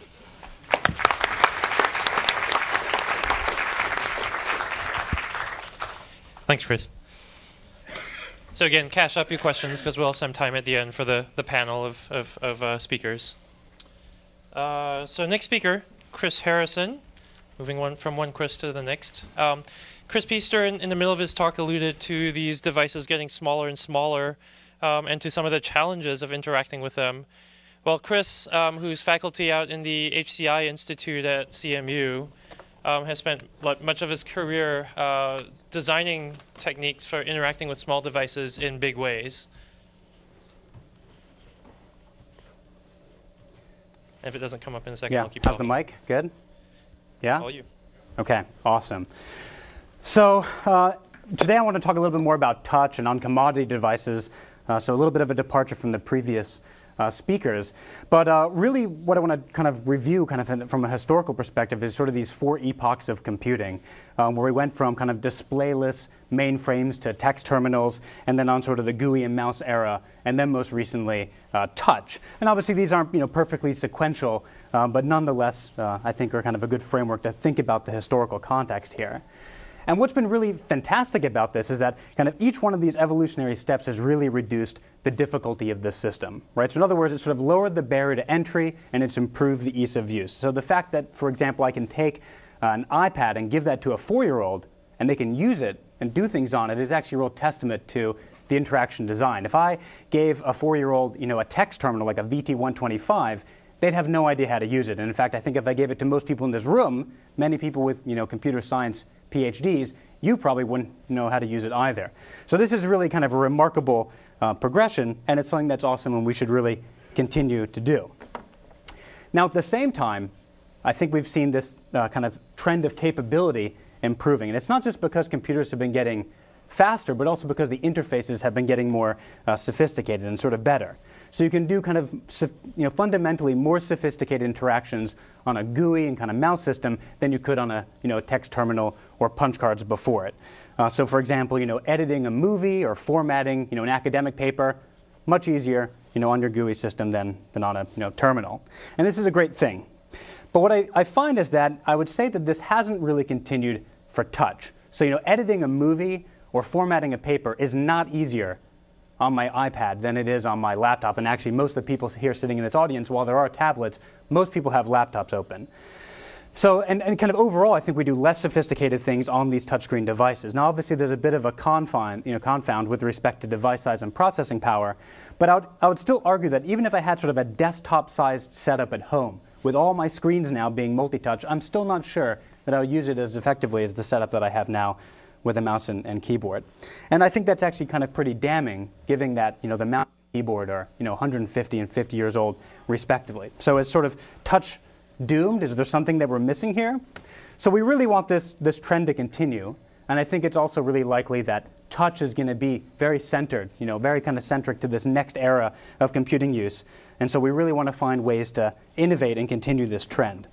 Thanks, Chris. So again, cache up your questions, because we'll have some time at the end for the, the panel of, of, of uh, speakers. Uh, so next speaker, Chris Harrison, moving one from one Chris to the next. Um, Chris Piester, in, in the middle of his talk, alluded to these devices getting smaller and smaller, um, and to some of the challenges of interacting with them. Well, Chris, um, who's faculty out in the H C I Institute at C M U, Um, has spent much of his career uh, designing techniques for interacting with small devices in big ways. And if it doesn't come up in a second, yeah. I'll keep How's talking. the mic? Good? Yeah? All you. OK, awesome. So uh, today I want to talk a little bit more about touch and on-commodity devices, uh, so a little bit of a departure from the previous Uh, speakers. But uh, really what I want to kind of review kind of in, from a historical perspective is sort of these four epochs of computing, um, where we went from kind of displayless mainframes to text terminals, and then on sort of the G U I and mouse era, and then most recently uh, touch. And obviously these aren't, you know, perfectly sequential, um, but nonetheless uh, I think are kind of a good framework to think about the historical context here. And what's been really fantastic about this is that kind of each one of these evolutionary steps has really reduced the difficulty of this system, right? So in other words, it's sort of lowered the barrier to entry, and it's improved the ease of use. So the fact that, for example, I can take uh, an iPad and give that to a four-year-old, and they can use it and do things on it, is actually a real testament to the interaction design. If I gave a four-year-old, you know, a text terminal like a V T one twenty-five, they'd have no idea how to use it. And in fact, I think if I gave it to most people in this room, many people with, you know, computer science PhDs, you probably wouldn't know how to use it either. So this is really kind of a remarkable uh, progression, and it's something that's awesome and we should really continue to do. Now, at the same time, I think we've seen this uh, kind of trend of capability improving. And it's not just because computers have been getting faster, but also because the interfaces have been getting more uh, sophisticated and sort of better. So you can do kind of you know, fundamentally more sophisticated interactions on a G U I and kind of mouse system than you could on a you know, text terminal or punch cards before it. Uh, so for example, you know, editing a movie or formatting you know, an academic paper, much easier you know, on your G U I system than, than on a you know, terminal. And this is a great thing. But what I, I find is that I would say that this hasn't really continued for touch. So you know, editing a movie or formatting a paper is not easier on my iPad than it is on my laptop. And actually, most of the people here sitting in this audience, while there are tablets, most people have laptops open. So, and, and kind of overall, I think we do less sophisticated things on these touchscreen devices. Now, obviously, there's a bit of a confine, you know, confound with respect to device size and processing power. But I would, I would still argue that even if I had sort of a desktop-sized setup at home, with all my screens now being multi-touch, I'm still not sure that I would use it as effectively as the setup that I have now with a mouse and, and keyboard. And I think that's actually kind of pretty damning, given that you know, the mouse and keyboard are you know, one hundred fifty and fifty years old, respectively. So is sort of touch doomed? Is there something that we're missing here? So we really want this, this trend to continue. And I think it's also really likely that touch is going to be very centered, you know, very kind of centric to this next era of computing use. And so we really want to find ways to innovate and continue this trend.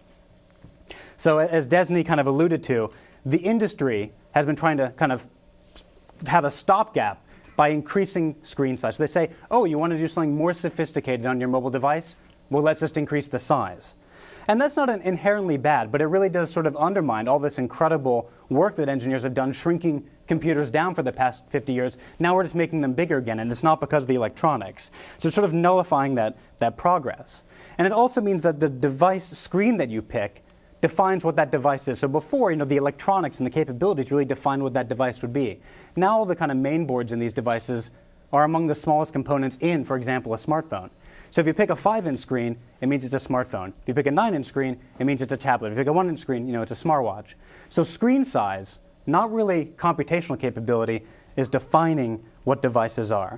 So as Desney kind of alluded to, the industry has been trying to kind of have a stopgap by increasing screen size. So they say, oh, you want to do something more sophisticated on your mobile device? Well, let's just increase the size. And that's not inherently bad, but it really does sort of undermine all this incredible work that engineers have done shrinking computers down for the past fifty years. Now we're just making them bigger again, and it's not because of the electronics. So it's sort of nullifying that, that progress. And it also means that the device screen that you pick defines what that device is. So before, you know, the electronics and the capabilities really define what that device would be. Now all the kind of main boards in these devices are among the smallest components in, for example, a smartphone. So if you pick a five inch screen, it means it's a smartphone. If you pick a nine inch screen, it means it's a tablet. If you pick a one inch screen, you know, it's a smartwatch. So screen size, not really computational capability, is defining what devices are.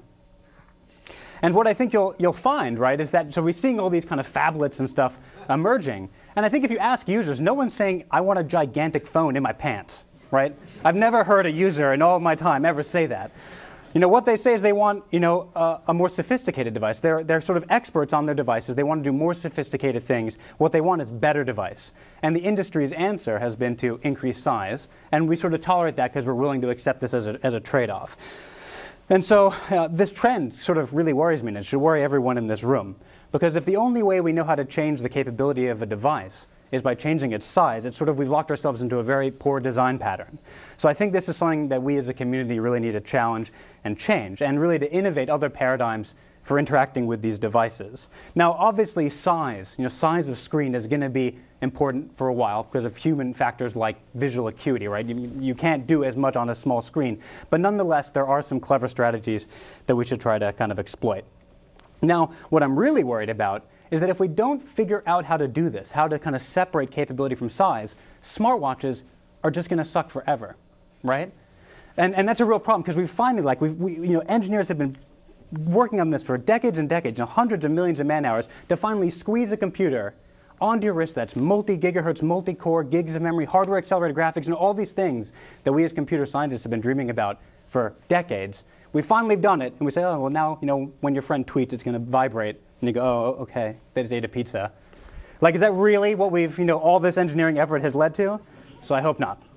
And what I think you'll, you'll find, right, is that so we're seeing all these kind of phablets and stuff emerging. And I think if you ask users, no one's saying, I want a gigantic phone in my pants, right? I've never heard a user in all of my time ever say that. You know, what they say is they want, you know, uh, a more sophisticated device. They're, they're sort of experts on their devices. They want to do more sophisticated things. What they want is better device. And the industry's answer has been to increase size. And we sort of tolerate that because we're willing to accept this as a, as a trade-off. And so uh, this trend sort of really worries me, and it should worry everyone in this room. Because if the only way we know how to change the capability of a device is by changing its size, it's sort of we've locked ourselves into a very poor design pattern. So I think this is something that we as a community really need to challenge and change, and really to innovate other paradigms for interacting with these devices. Now, obviously, size, you know, size of screen is going to be important for a while because of human factors like visual acuity, right? You, you can't do as much on a small screen. But nonetheless, there are some clever strategies that we should try to kind of exploit. Now, what I'm really worried about is that if we don't figure out how to do this, how to kind of separate capability from size, smartwatches are just going to suck forever, right? And, and that's a real problem because we finally, like, we've, we, you know, engineers have been working on this for decades and decades, you know, hundreds of millions of man hours to finally squeeze a computer onto your wrist that's multi-gigahertz, multi-core, gigs of memory, hardware-accelerated graphics, and all these things that we as computer scientists have been dreaming about for decades. We finally have done it, and we say, oh, well, now, you know, when your friend tweets, it's going to vibrate. And you go, oh, OK, they just ate a pizza. Like, is that really what we've, you know, all this engineering effort has led to? So I hope not.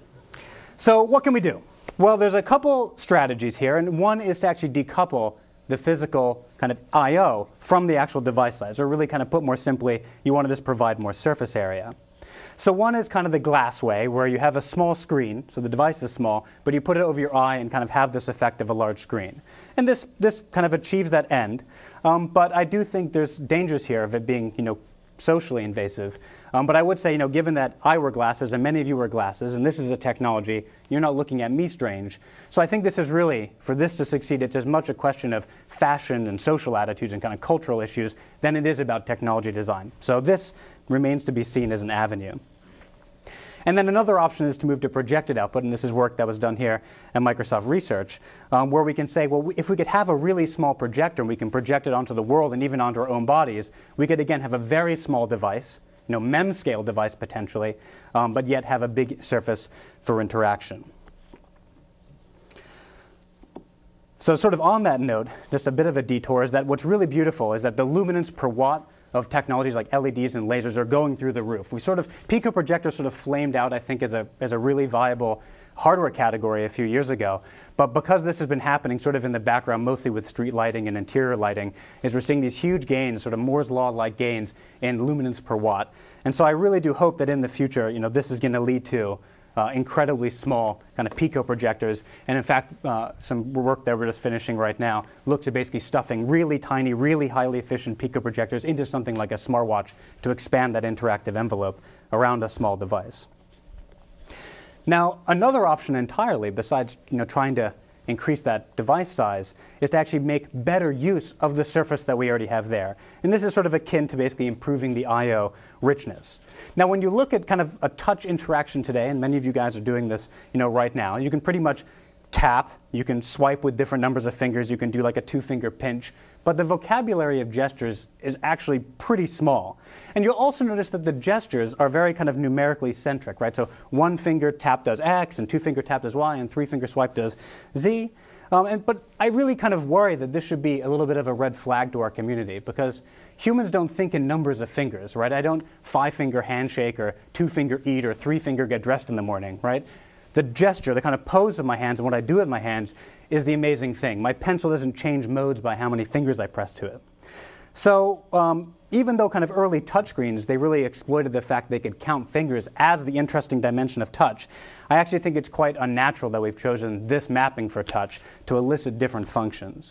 So what can we do? Well, there's a couple strategies here. And one is to actually decouple the physical kind of I O from the actual device size. Or really kind of put more simply, you want to just provide more surface area. So one is kind of the glass way, where you have a small screen, so the device is small, but you put it over your eye and kind of have this effect of a large screen. And this, this kind of achieves that end. Um, but I do think there's dangers here of it being, you know, socially invasive. Um, but I would say, you know, given that I wear glasses and many of you wear glasses, and this is a technology, you're not looking at me strange. So I think this is really, for this to succeed, it's as much a question of fashion and social attitudes and kind of cultural issues than it is about technology design. So this remains to be seen as an avenue. And then another option is to move to projected output, and this is work that was done here at Microsoft Research, um, where we can say, well, if we could have a really small projector and we can project it onto the world and even onto our own bodies, we could again have a very small device, you know, mem scale device potentially, um, but yet have a big surface for interaction. So sort of on that note, just a bit of a detour, is that what's really beautiful is that the luminance per watt of technologies like L E Ds and lasers are going through the roof. We sort of, pico projectors sort of flamed out, I think, as a, as a really viable hardware category a few years ago. But because this has been happening sort of in the background, mostly with street lighting and interior lighting, is we're seeing these huge gains, sort of Moore's Law-like gains in luminance per watt. And so I really do hope that in the future, you know, this is going to lead to uh, incredibly small kind of pico projectors. And in fact, uh, some work that we're just finishing right now looks at basically stuffing really tiny, really highly efficient pico projectors into something like a smartwatch to expand that interactive envelope around a small device. Now, another option entirely, besides you know, trying to increase that device size, is to actually make better use of the surface that we already have there. And this is sort of akin to basically improving the I O richness. Now, when you look at kind of a touch interaction today, and many of you guys are doing this you know, right now, you can pretty much tap, you can swipe with different numbers of fingers, you can do like a two-finger pinch, but the vocabulary of gestures is actually pretty small. And you'll also notice that the gestures are very kind of numerically centric, right? So one finger tap does X, and two finger tap does Y, and three finger swipe does Z. Um, and, but I really kind of worry that this should be a little bit of a red flag to our community, because humans don't think in numbers of fingers, right? I don't five-finger handshake or two-finger eat or three-finger get dressed in the morning, right? The gesture, the kind of pose of my hands and what I do with my hands is the amazing thing. My pencil doesn't change modes by how many fingers I press to it. So um, even though kind of early touchscreens, they really exploited the fact they could count fingers as the interesting dimension of touch, I actually think it's quite unnatural that we've chosen this mapping for touch to elicit different functions.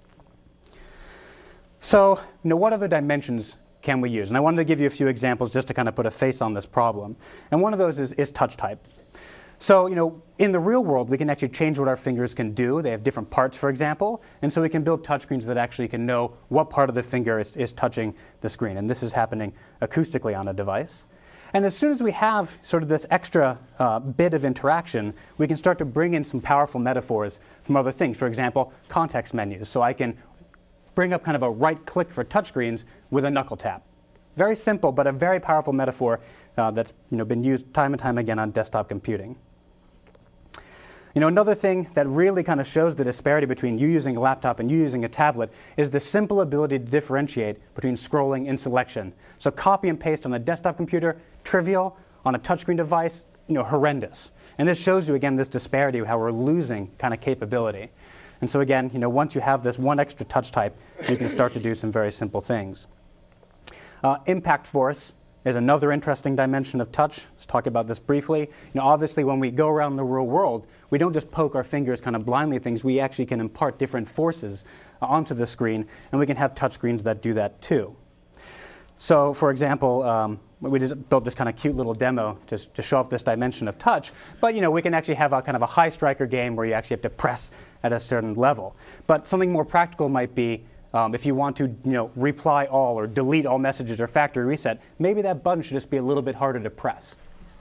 So you know, what other dimensions can we use? And I wanted to give you a few examples just to kind of put a face on this problem. And one of those is, is touch type. So, you know, in the real world, we can actually change what our fingers can do. They have different parts, for example. And so we can build touchscreens that actually can know what part of the finger is, is touching the screen. And this is happening acoustically on a device. And as soon as we have sort of this extra uh, bit of interaction, we can start to bring in some powerful metaphors from other things. For example, context menus. So I can bring up kind of a right click for touchscreens with a knuckle tap. Very simple, but a very powerful metaphor uh, that's you know, been used time and time again on desktop computing. You know, another thing that really kind of shows the disparity between you using a laptop and you using a tablet is the simple ability to differentiate between scrolling and selection. So copy and paste on a desktop computer, trivial. On a touchscreen device, you know, horrendous. And this shows you, again, this disparity of how we're losing kind of capability. And so again, you know, once you have this one extra touch type, you can start to do some very simple things. Uh, impact force is another interesting dimension of touch. Let's talk about this briefly. You know, obviously, when we go around the real world, we don't just poke our fingers kind of blindly at things. We actually can impart different forces uh, onto the screen, and we can have touch screens that do that too. So, for example, um, we just built this kind of cute little demo to, to show off this dimension of touch. But you know, we can actually have a kind of a high striker game where you actually have to press at a certain level. But something more practical might be Um, if you want to you know, reply all or delete all messages or factory reset, maybe that button should just be a little bit harder to press,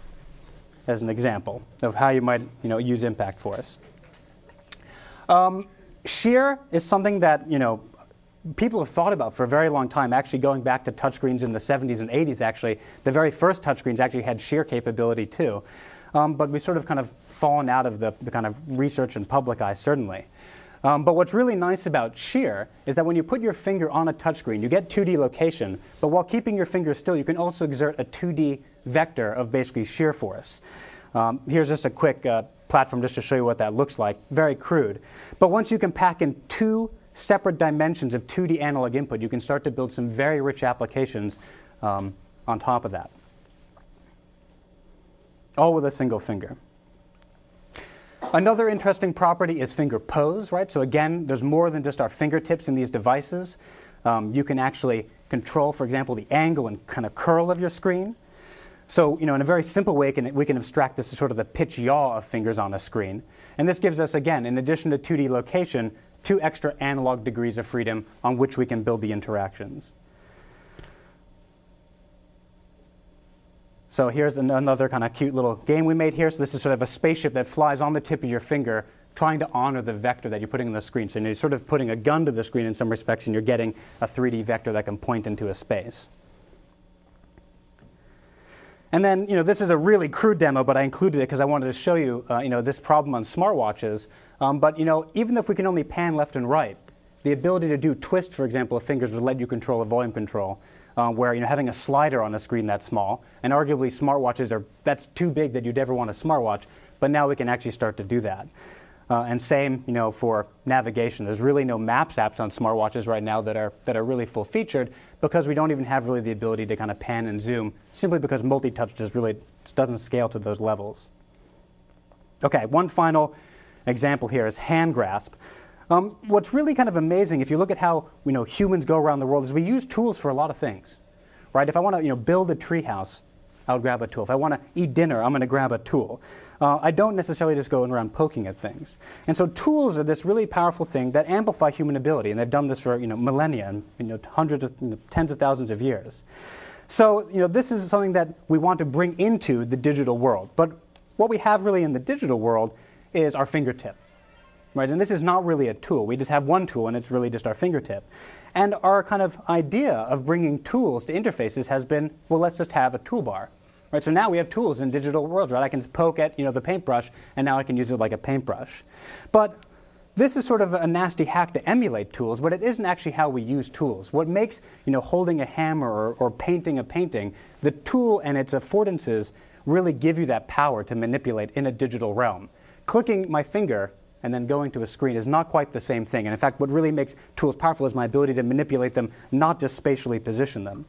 as an example of how you might you know, use impact force. Um, shear is something that you know, people have thought about for a very long time, actually going back to touchscreens in the seventies and eighties, actually. The very first touchscreens actually had shear capability, too. Um, but we've sort of kind of fallen out of the, the kind of research and public eye, certainly. Um, but what's really nice about shear is that when you put your finger on a touchscreen, you get two D location, but while keeping your finger still, you can also exert a two D vector of basically shear force. Um, here's just a quick uh, platform just to show you what that looks like. Very crude. But once you can pack in two separate dimensions of two D analog input, you can start to build some very rich applications um, on top of that. All with a single finger. Another interesting property is finger pose, right? So again, there's more than just our fingertips in these devices. Um, you can actually control, for example, the angle and kind of curl of your screen. So, you know, in a very simple way, can, we can abstract this as sort of the pitch yaw of fingers on a screen. And this gives us, again, in addition to two D location, two extra analog degrees of freedom on which we can build the interactions. So here's an, another kind of cute little game we made here. So this is sort of a spaceship that flies on the tip of your finger, trying to honor the vector that you're putting on the screen. So you're sort of putting a gun to the screen in some respects, and you're getting a three D vector that can point into a space. And then, you know, this is a really crude demo, but I included it because I wanted to show you, uh, you know, this problem on smartwatches. Um, but, you know, even if we can only pan left and right, the ability to do twist, for example, of fingers would let you control a volume control, uh, where, you know, having a slider on a screen that small, and arguably smartwatches are, that's too big that you'd ever want a smartwatch, but now we can actually start to do that. Uh, and same, you know, for navigation. There's really no Maps apps on smartwatches right now that are that are really full-featured because we don't even have really the ability to kind of pan and zoom, simply because multi-touch just really doesn't scale to those levels. Okay, one final example here is hand grasp. Um, what's really kind of amazing, if you look at how, you know, humans go around the world, is we use tools for a lot of things, right? If I want to, you know, build a treehouse, I'll grab a tool. If I want to eat dinner, I'm going to grab a tool. Uh, I don't necessarily just go around poking at things. And so tools are this really powerful thing that amplify human ability, and they've done this for, you know, millennia and, you know, hundreds of, you know, tens of thousands of years. So, you know, this is something that we want to bring into the digital world. But what we have really in the digital world is our fingertip, right? And this is not really a tool. We just have one tool, and it's really just our fingertip. And our kind of idea of bringing tools to interfaces has been, well, let's just have a toolbar. Right, so now we have tools in digital worlds, right? I can poke at, you know, the paintbrush, and now I can use it like a paintbrush. But this is sort of a nasty hack to emulate tools, but it isn't actually how we use tools. What makes, you know, holding a hammer or, or painting a painting, the tool and its affordances really give you that power to manipulate in a digital realm. Clicking my finger and then going to a screen is not quite the same thing. And in fact, what really makes tools powerful is my ability to manipulate them, not just spatially position them.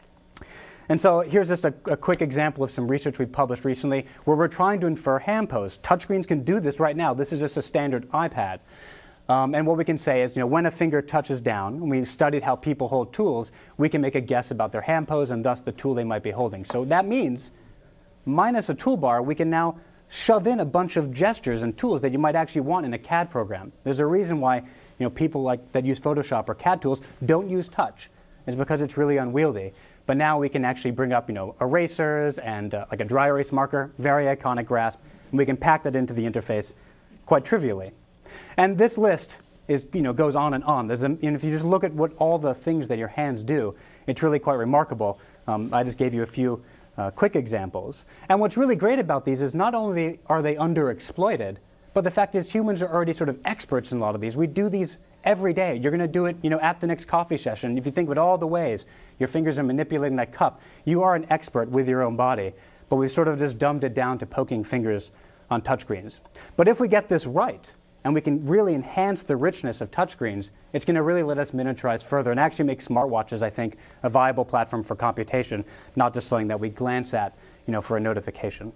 And so here's just a, a quick example of some research we published recently where we're trying to infer hand pose. Touchscreens can do this right now. This is just a standard iPad. Um, and what we can say is, you know, when a finger touches down, and we studied how people hold tools, we can make a guess about their hand pose and thus the tool they might be holding. So that means, minus a toolbar, we can now shove in a bunch of gestures and tools that you might actually want in a C A D program. There's a reason why, you know, people like that use Photoshop or C A D tools don't use touch. It's because it's really unwieldy. But now we can actually bring up, you know, erasers and uh, like a dry erase marker, very iconic grasp, and we can pack that into the interface quite trivially. And this list is, you know, goes on and on. There's a, and if you just look at what all the things that your hands do, it's really quite remarkable. Um, I just gave you a few uh, quick examples. And what's really great about these is not only are they underexploited, but the fact is humans are already sort of experts in a lot of these. We do these every day. You're going to do it, you know, at the next coffee session. If you think about all the ways your fingers are manipulating that cup, you are an expert with your own body. But we've sort of just dumbed it down to poking fingers on touchscreens. But if we get this right, and we can really enhance the richness of touchscreens, it's going to really let us miniaturize further and actually make smartwatches, I think, a viable platform for computation, not just something that we glance at, you know, for a notification.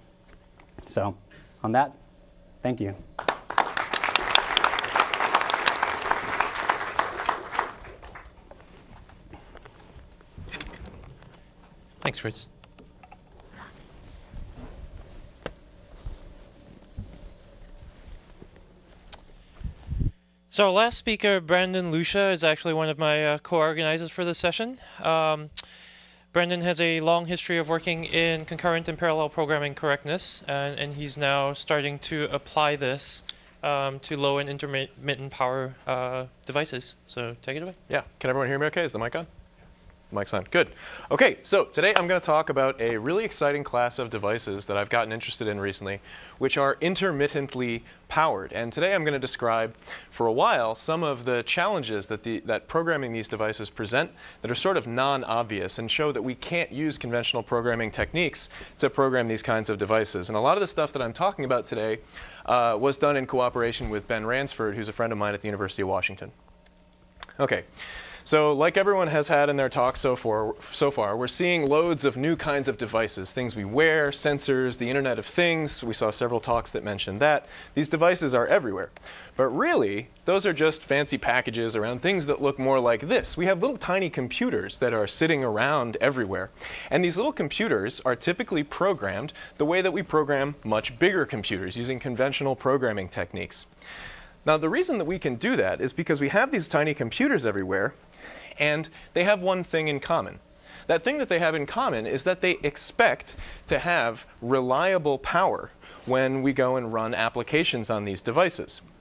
So on that, thank you. Thanks, Fritz. So our last speaker, Brandon Lucia, is actually one of my uh, co-organizers for this session. Um, Brandon has a long history of working in concurrent and parallel programming correctness, and, and he's now starting to apply this um, to low and intermittent power uh, devices. So take it away. Yeah, can everyone hear me okay? Is the mic on? Mic's on. Good. Okay, so today I'm going to talk about a really exciting class of devices that I've gotten interested in recently, which are intermittently powered. And today I'm going to describe, for a while, some of the challenges that, the, that programming these devices present that are sort of non-obvious and show that we can't use conventional programming techniques to program these kinds of devices. And a lot of the stuff that I'm talking about today uh, was done in cooperation with Ben Ransford, who's a friend of mine at the University of Washington. Okay. So like everyone has had in their talk so far, so far, we're seeing loads of new kinds of devices, things we wear, sensors, the Internet of Things. We saw several talks that mentioned that. These devices are everywhere. But really, those are just fancy packages around things that look more like this. We have little tiny computers that are sitting around everywhere. And these little computers are typically programmed the way that we program much bigger computers using conventional programming techniques. Now, the reason that we can do that is because we have these tiny computers everywhere, and they have one thing in common. That thing that they have in common is that they expect to have reliable power when we go and run applications on these devices.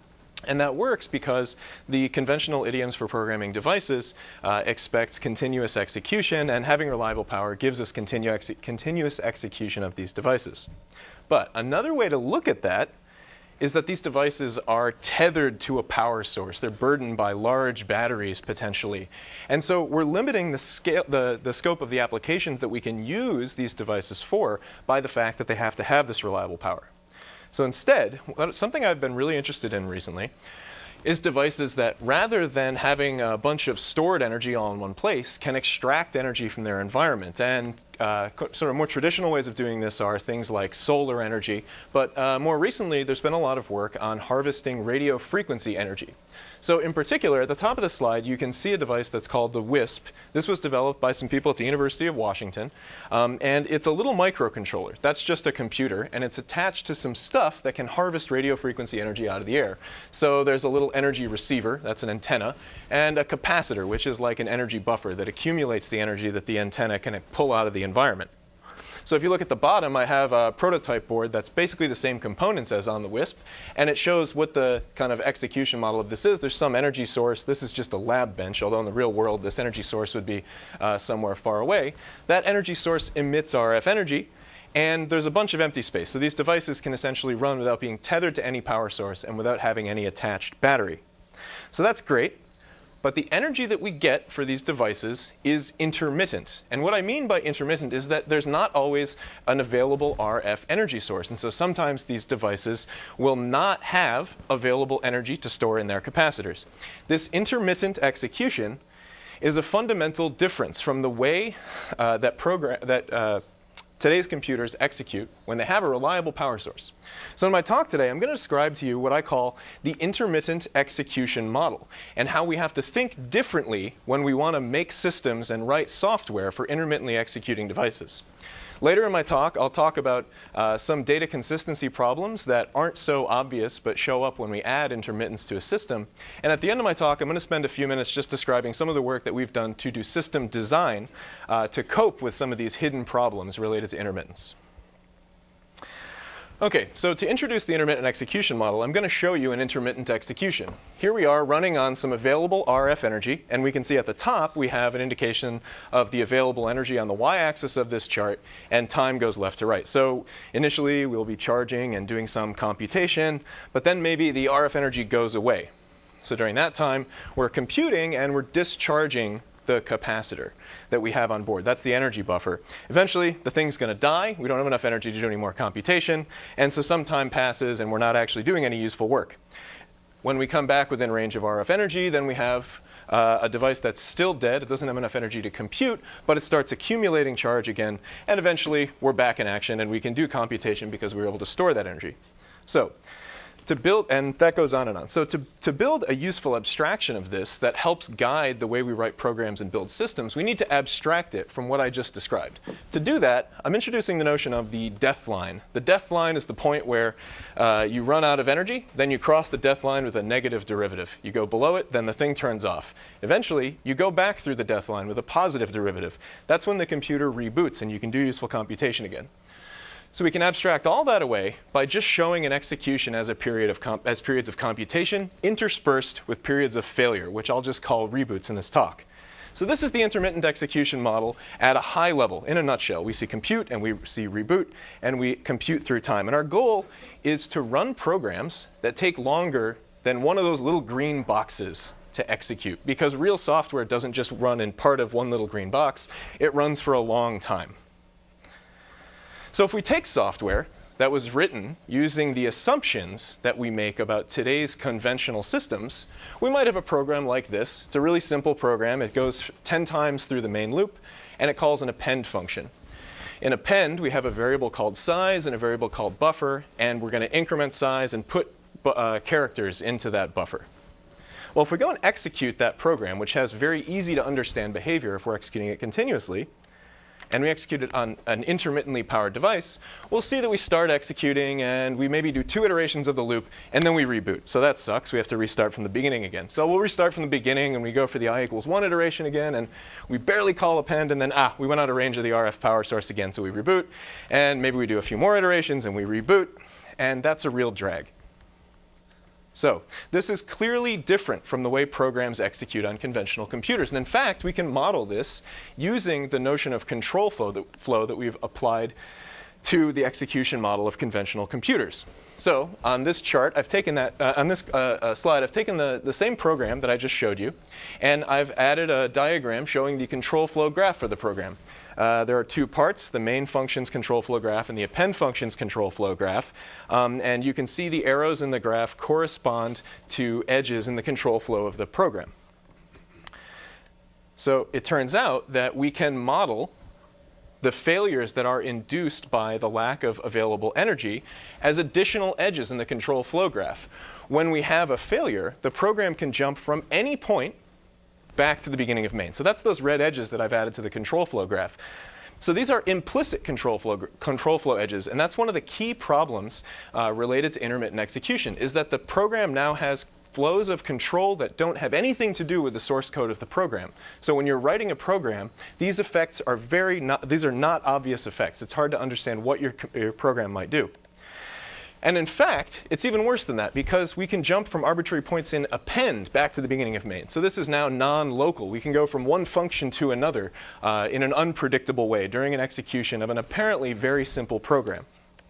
And that works because the conventional idioms for programming devices uh, expect continuous execution, and having reliable power gives us continu ex continuous execution of these devices. But another way to look at that is that these devices are tethered to a power source. They're burdened by large batteries, potentially. And so we're limiting the, scale, the, the scope of the applications that we can use these devices for by the fact that they have to have this reliable power. So instead, something I've been really interested in recently is devices that, rather than having a bunch of stored energy all in one place, can extract energy from their environment. And uh, sort of more traditional ways of doing this are things like solar energy. But uh, more recently, there's been a lot of work on harvesting radio frequency energy. So in particular, at the top of the slide, you can see a device that's called the WISP. This was developed by some people at the University of Washington. Um, and it's a little microcontroller. That's just a computer. And it's attached to some stuff that can harvest radio frequency energy out of the air. So there's a little energy receiver, that's an antenna, and a capacitor, which is like an energy buffer that accumulates the energy that the antenna can pull out of the environment. So if you look at the bottom, I have a prototype board that's basically the same components as on the WISP, and it shows what the kind of execution model of this is. There's some energy source. This is just a lab bench, although in the real world, this energy source would be uh, somewhere far away. That energy source emits R F energy, and there's a bunch of empty space. So these devices can essentially run without being tethered to any power source and without having any attached battery. So that's great. But the energy that we get for these devices is intermittent. And what I mean by intermittent is that there's not always an available R F energy source. And so sometimes these devices will not have available energy to store in their capacitors. This intermittent execution is a fundamental difference from the way uh, that, program, that uh, today's computers execute when they have a reliable power source. So in my talk today, I'm going to describe to you what I call the intermittent execution model, and how we have to think differently when we want to make systems and write software for intermittently executing devices. Later in my talk, I'll talk about uh, some data consistency problems that aren't so obvious but show up when we add intermittence to a system. And at the end of my talk, I'm going to spend a few minutes just describing some of the work that we've done to do system design uh, to cope with some of these hidden problems related to intermittence. OK, so to introduce the intermittent execution model, I'm going to show you an intermittent execution. Here we are running on some available R F energy. And we can see at the top, we have an indication of the available energy on the y-axis of this chart. And time goes left to right. So initially, we'll be charging and doing some computation. But then maybe the R F energy goes away. So during that time, we're computing and we're discharging the capacitor that we have on board. That's the energy buffer. Eventually, the thing's going to die. We don't have enough energy to do any more computation. And so some time passes, and we're not actually doing any useful work. When we come back within range of R F energy, then we have uh, a device that's still dead. It doesn't have enough energy to compute, but it starts accumulating charge again. And eventually, we're back in action, and we can do computation because we were able to store that energy. So to build, and that goes on and on. So to, to build a useful abstraction of this that helps guide the way we write programs and build systems, we need to abstract it from what I just described. To do that, I'm introducing the notion of the death line. The death line is the point where uh, you run out of energy, then you cross the death line with a negative derivative. You go below it, then the thing turns off. Eventually, you go back through the death line with a positive derivative. That's when the computer reboots, and you can do useful computation again. So we can abstract all that away by just showing an execution as, a period of comp as periods of computation interspersed with periods of failure, which I'll just call reboots in this talk. So this is the intermittent execution model at a high level. In a nutshell, we see compute, and we see reboot, and we compute through time. And our goal is to run programs that take longer than one of those little green boxes to execute. Because real software doesn't just run in part of one little green box. It runs for a long time. So if we take software that was written using the assumptions that we make about today's conventional systems, we might have a program like this. It's a really simple program. It goes ten times through the main loop, and it calls an append function. In append, we have a variable called size and a variable called buffer, and we're going to increment size and put uh, characters into that buffer. Well, if we go and execute that program, which has very easy to understand behavior if we're executing it continuously, and we execute it on an intermittently powered device, we'll see that we start executing, and we maybe do two iterations of the loop, and then we reboot. So that sucks. We have to restart from the beginning again. So we'll restart from the beginning, and we go for the I equals one iteration again, and we barely call append, and then, ah, we went out of range of the R F power source again, so we reboot. And maybe we do a few more iterations, and we reboot. And that's a real drag. So this is clearly different from the way programs execute on conventional computers. And in fact, we can model this using the notion of control flow that, flow that we've applied to the execution model of conventional computers. So on this chart, I've taken that, uh, on this uh, uh, slide, I've taken the, the same program that I just showed you, and I've added a diagram showing the control flow graph for the program. Uh, there are two parts, the main functions control flow graph and the append functions control flow graph. Um, and you can see the arrows in the graph correspond to edges in the control flow of the program. So it turns out that we can model the failures that are induced by the lack of available energy as additional edges in the control flow graph. When we have a failure, the program can jump from any point back to the beginning of main. So that's those red edges that I've added to the control flow graph. So these are implicit control flow, control flow edges, and that's one of the key problems uh, related to intermittent execution, is that the program now has flows of control that don't have anything to do with the source code of the program. So when you're writing a program, these effects are very not, these are not obvious effects. It's hard to understand what your, your program might do. And in fact, it's even worse than that, because we can jump from arbitrary points in append back to the beginning of main. So this is now non-local. We can go from one function to another uh, in an unpredictable way during an execution of an apparently very simple program.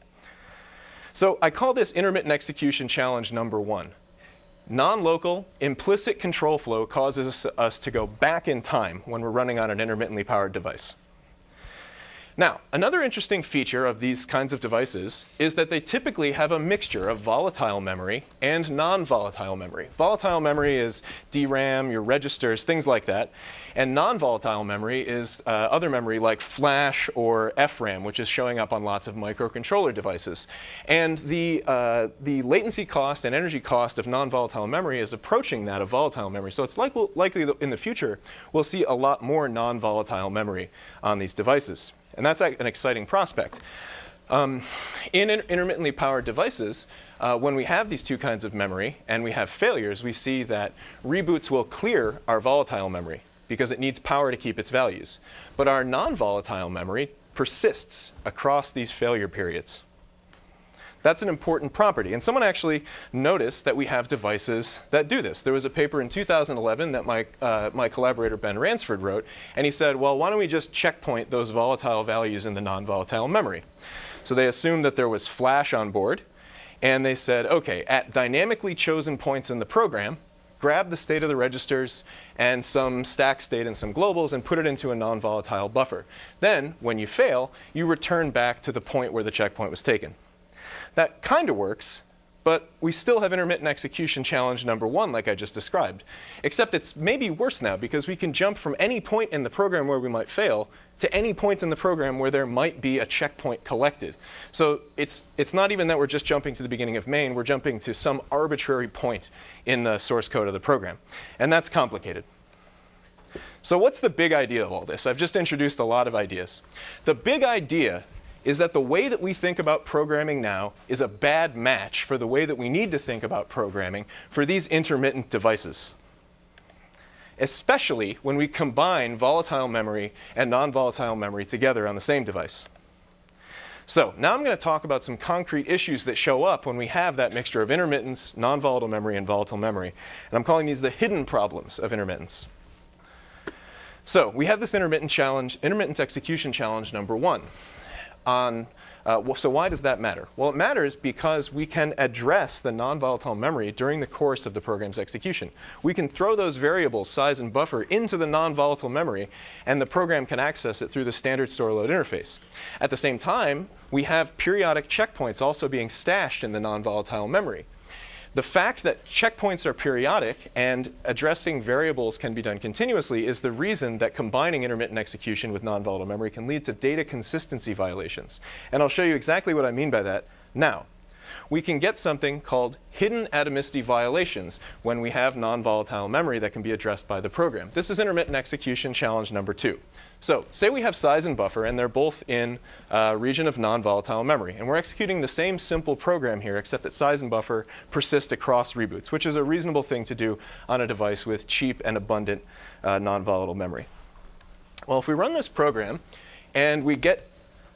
So I call this intermittent execution challenge number one. Non-local, implicit control flow causes us to go back in time when we're running on an intermittently powered device. Now, another interesting feature of these kinds of devices is that they typically have a mixture of volatile memory and non-volatile memory. Volatile memory is D RAM, your registers, things like that. And non-volatile memory is uh, other memory like flash or F RAM, which is showing up on lots of microcontroller devices. And the, uh, the latency cost and energy cost of non-volatile memory is approaching that of volatile memory. So it's like, likely that in the future we'll see a lot more non-volatile memory on these devices. And that's an exciting prospect. Um, in inter intermittently powered devices, uh, when we have these two kinds of memory and we have failures, we see that reboots will clear our volatile memory because it needs power to keep its values. But our non-volatile memory persists across these failure periods. That's an important property. And someone actually noticed that we have devices that do this. There was a paper in two thousand eleven that my, uh, my collaborator Ben Ransford wrote, and he said, well, why don't we just checkpoint those volatile values in the non-volatile memory? So they assumed that there was flash on board, and they said, OK, at dynamically chosen points in the program, grab the state of the registers and some stack state and some globals and put it into a non-volatile buffer. Then, when you fail, you return back to the point where the checkpoint was taken. That kind of works, but we still have intermittent execution challenge number one, like I just described. Except it's maybe worse now, because we can jump from any point in the program where we might fail to any point in the program where there might be a checkpoint collected. So it's, it's not even that we're just jumping to the beginning of main. We're jumping to some arbitrary point in the source code of the program. And that's complicated. So what's the big idea of all this? I've just introduced a lot of ideas. The big idea is that the way that we think about programming now is a bad match for the way that we need to think about programming for these intermittent devices, especially when we combine volatile memory and non-volatile memory together on the same device. So now I'm going to talk about some concrete issues that show up when we have that mixture of intermittence, non-volatile memory, and volatile memory. And I'm calling these the hidden problems of intermittence. So we have this intermittent challenge, intermittent execution challenge number one. On, uh, well, so why does that matter? Well, it matters because we can address the non-volatile memory during the course of the program's execution. We can throw those variables, size and buffer, into the non-volatile memory, and the program can access it through the standard store load interface. At the same time, we have periodic checkpoints also being stashed in the non-volatile memory. The fact that checkpoints are periodic and addressing variables can be done continuously is the reason that combining intermittent execution with non-volatile memory can lead to data consistency violations. And I'll show you exactly what I mean by that now. We can get something called hidden atomicity violations when we have non-volatile memory that can be addressed by the program. This is intermittent execution challenge number two. So say we have size and buffer, and they're both in a region of non-volatile memory. And we're executing the same simple program here, except that size and buffer persist across reboots, which is a reasonable thing to do on a device with cheap and abundant uh, non-volatile memory. Well, if we run this program and we get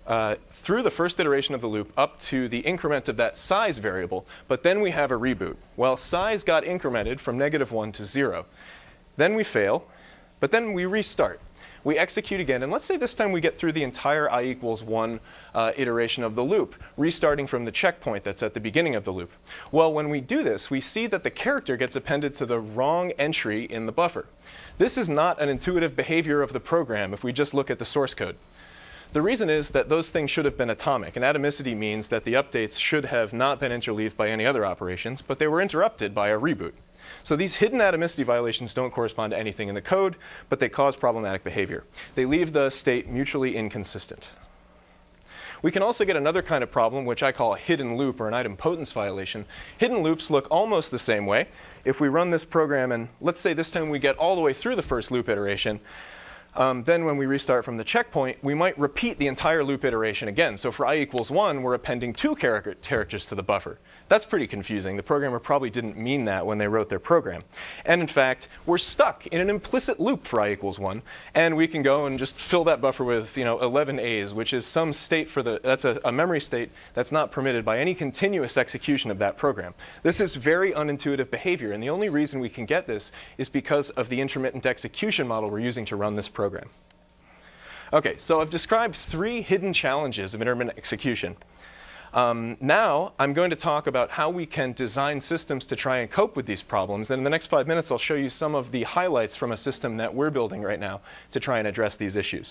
uh, through the first iteration of the loop up to the increment of that size variable, but then we have a reboot. Well, size got incremented from negative one to zero. Then we fail, but then we restart. We execute again, and let's say this time we get through the entire I equals one uh, iteration of the loop, restarting from the checkpoint that's at the beginning of the loop. Well, when we do this, we see that the character gets appended to the wrong entry in the buffer. This is not an intuitive behavior of the program if we just look at the source code. The reason is that those things should have been atomic, and atomicity means that the updates should have not been interleaved by any other operations, but they were interrupted by a reboot. So these hidden atomicity violations don't correspond to anything in the code, but they cause problematic behavior. They leave the state mutually inconsistent. We can also get another kind of problem, which I call a hidden loop or an idempotence violation. Hidden loops look almost the same way. If we run this program, and let's say this time we get all the way through the first loop iteration, Um, then when we restart from the checkpoint, we might repeat the entire loop iteration again. So for I equals one, we're appending two char- characters to the buffer. That's pretty confusing. The programmer probably didn't mean that when they wrote their program. And in fact, we're stuck in an implicit loop for I equals one. And we can go and just fill that buffer with you know, eleven A's, which is some state for the, that's a, a memory state that's not permitted by any continuous execution of that program. This is very unintuitive behavior. And the only reason we can get this is because of the intermittent execution model we're using to run this program. Program. Okay, so I've described three hidden challenges of intermittent execution. Um, now I'm going to talk about how we can design systems to try and cope with these problems. And in the next five minutes, I'll show you some of the highlights from a system that we're building right now to try and address these issues.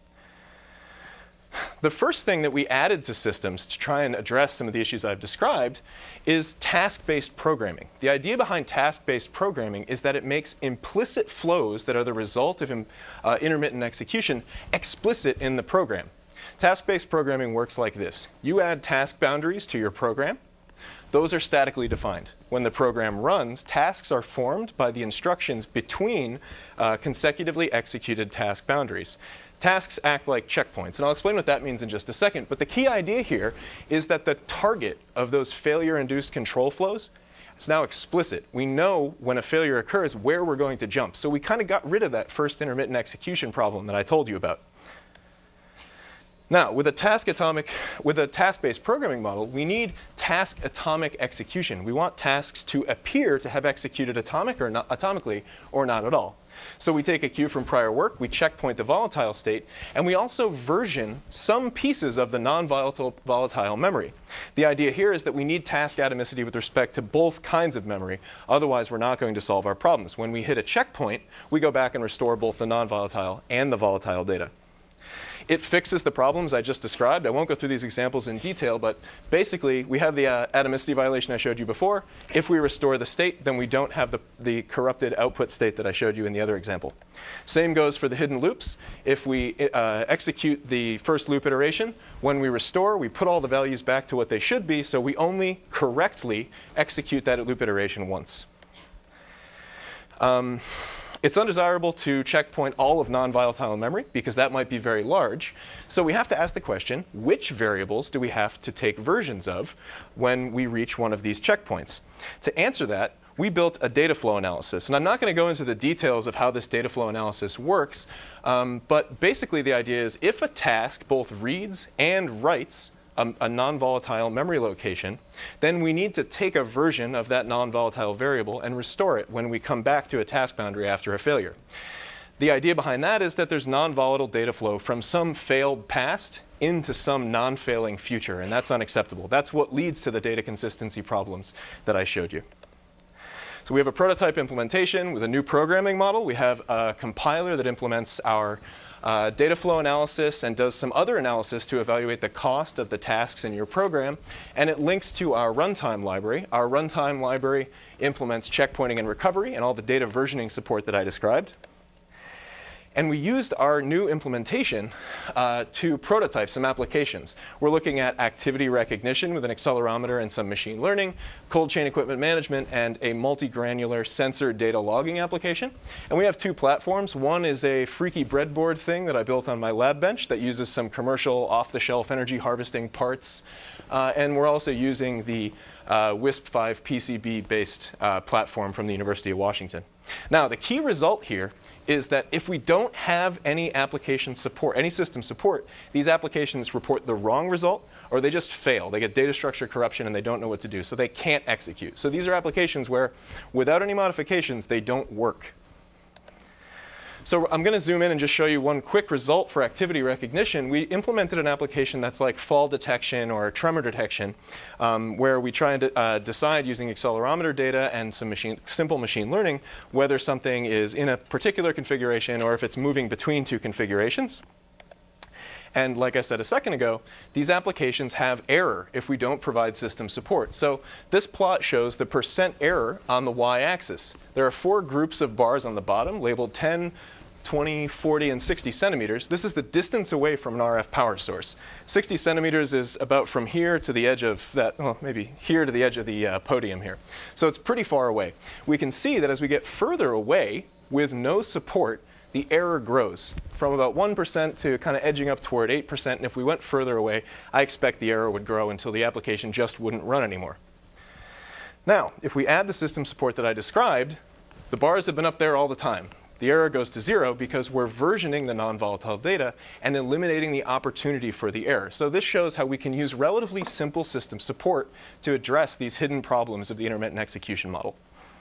The first thing that we added to systems to try and address some of the issues I've described is task-based programming. The idea behind task-based programming is that it makes implicit flows that are the result of uh, intermittent execution explicit in the program. Task-based programming works like this. You add task boundaries to your program. Those are statically defined. When the program runs, tasks are formed by the instructions between uh, consecutively executed task boundaries. Tasks act like checkpoints, and I'll explain what that means in just a second. But the key idea here is that the target of those failure-induced control flows is now explicit. We know when a failure occurs where we're going to jump. So we kind of got rid of that first intermittent execution problem that I told you about. Now, with a task atomic, with a task-based programming model, we need task atomic execution. We want tasks to appear to have executed atomic or not, atomically or not at all. So we take a cue from prior work, we checkpoint the volatile state, and we also version some pieces of the non-volatile volatile memory. The idea here is that we need task atomicity with respect to both kinds of memory. Otherwise, we're not going to solve our problems. When we hit a checkpoint, we go back and restore both the non-volatile and the volatile data. It fixes the problems I just described. I won't go through these examples in detail, but basically, we have the uh, atomicity violation I showed you before. If we restore the state, then we don't have the, the corrupted output state that I showed you in the other example. Same goes for the hidden loops. If we uh, execute the first loop iteration, when we restore, we put all the values back to what they should be, so we only correctly execute that loop iteration once. Um, It's undesirable to checkpoint all of non-volatile memory because that might be very large. So we have to ask the question, which variables do we have to take versions of when we reach one of these checkpoints? To answer that, we built a data flow analysis. And I'm not going to go into the details of how this data flow analysis works, um, but basically the idea is if a task both reads and writes a, a non-volatile memory location, then we need to take a version of that non-volatile variable and restore it when we come back to a task boundary after a failure. The idea behind that is that there's non-volatile data flow from some failed past into some non-failing future, and that's unacceptable. That's what leads to the data consistency problems that I showed you. So we have a prototype implementation with a new programming model. We have a compiler that implements our uh, data flow analysis and does some other analysis to evaluate the cost of the tasks in your program. And it links to our runtime library. Our runtime library implements checkpointing and recovery and all the data versioning support that I described. And we used our new implementation uh, to prototype some applications. We're looking at activity recognition with an accelerometer and some machine learning, cold chain equipment management, and a multi-granular sensor data logging application. And we have two platforms. One is a freaky breadboard thing that I built on my lab bench that uses some commercial off-the-shelf energy harvesting parts. Uh, and we're also using the uh, WISP five P C B-based uh, platform from the University of Washington. Now, the key result here is that if we don't have any application support, any system support, these applications report the wrong result, or they just fail. They get data structure corruption and they don't know what to do, so they can't execute. So these are applications where, without any modifications, they don't work. So I'm going to zoom in and just show you one quick result for activity recognition. We implemented an application that's like fall detection or tremor detection, um, where we try and uh, decide using accelerometer data and some machine, simple machine learning whether something is in a particular configuration or if it's moving between two configurations. And like I said a second ago, these applications have error if we don't provide system support. So this plot shows the percent error on the y-axis. There are four groups of bars on the bottom labeled ten, twenty, forty, and sixty centimeters. This is the distance away from an R F power source. sixty centimeters is about from here to the edge of that, well, maybe here to the edge of the uh, podium here. So it's pretty far away. We can see that as we get further away with no support, the error grows from about one percent to kind of edging up toward eight percent. And if we went further away, I expect the error would grow until the application just wouldn't run anymore. Now, if we add the system support that I described, the bars have been up there all the time. The error goes to zero because we're versioning the non-volatile data and eliminating the opportunity for the error. So this shows how we can use relatively simple system support to address these hidden problems of the intermittent execution model.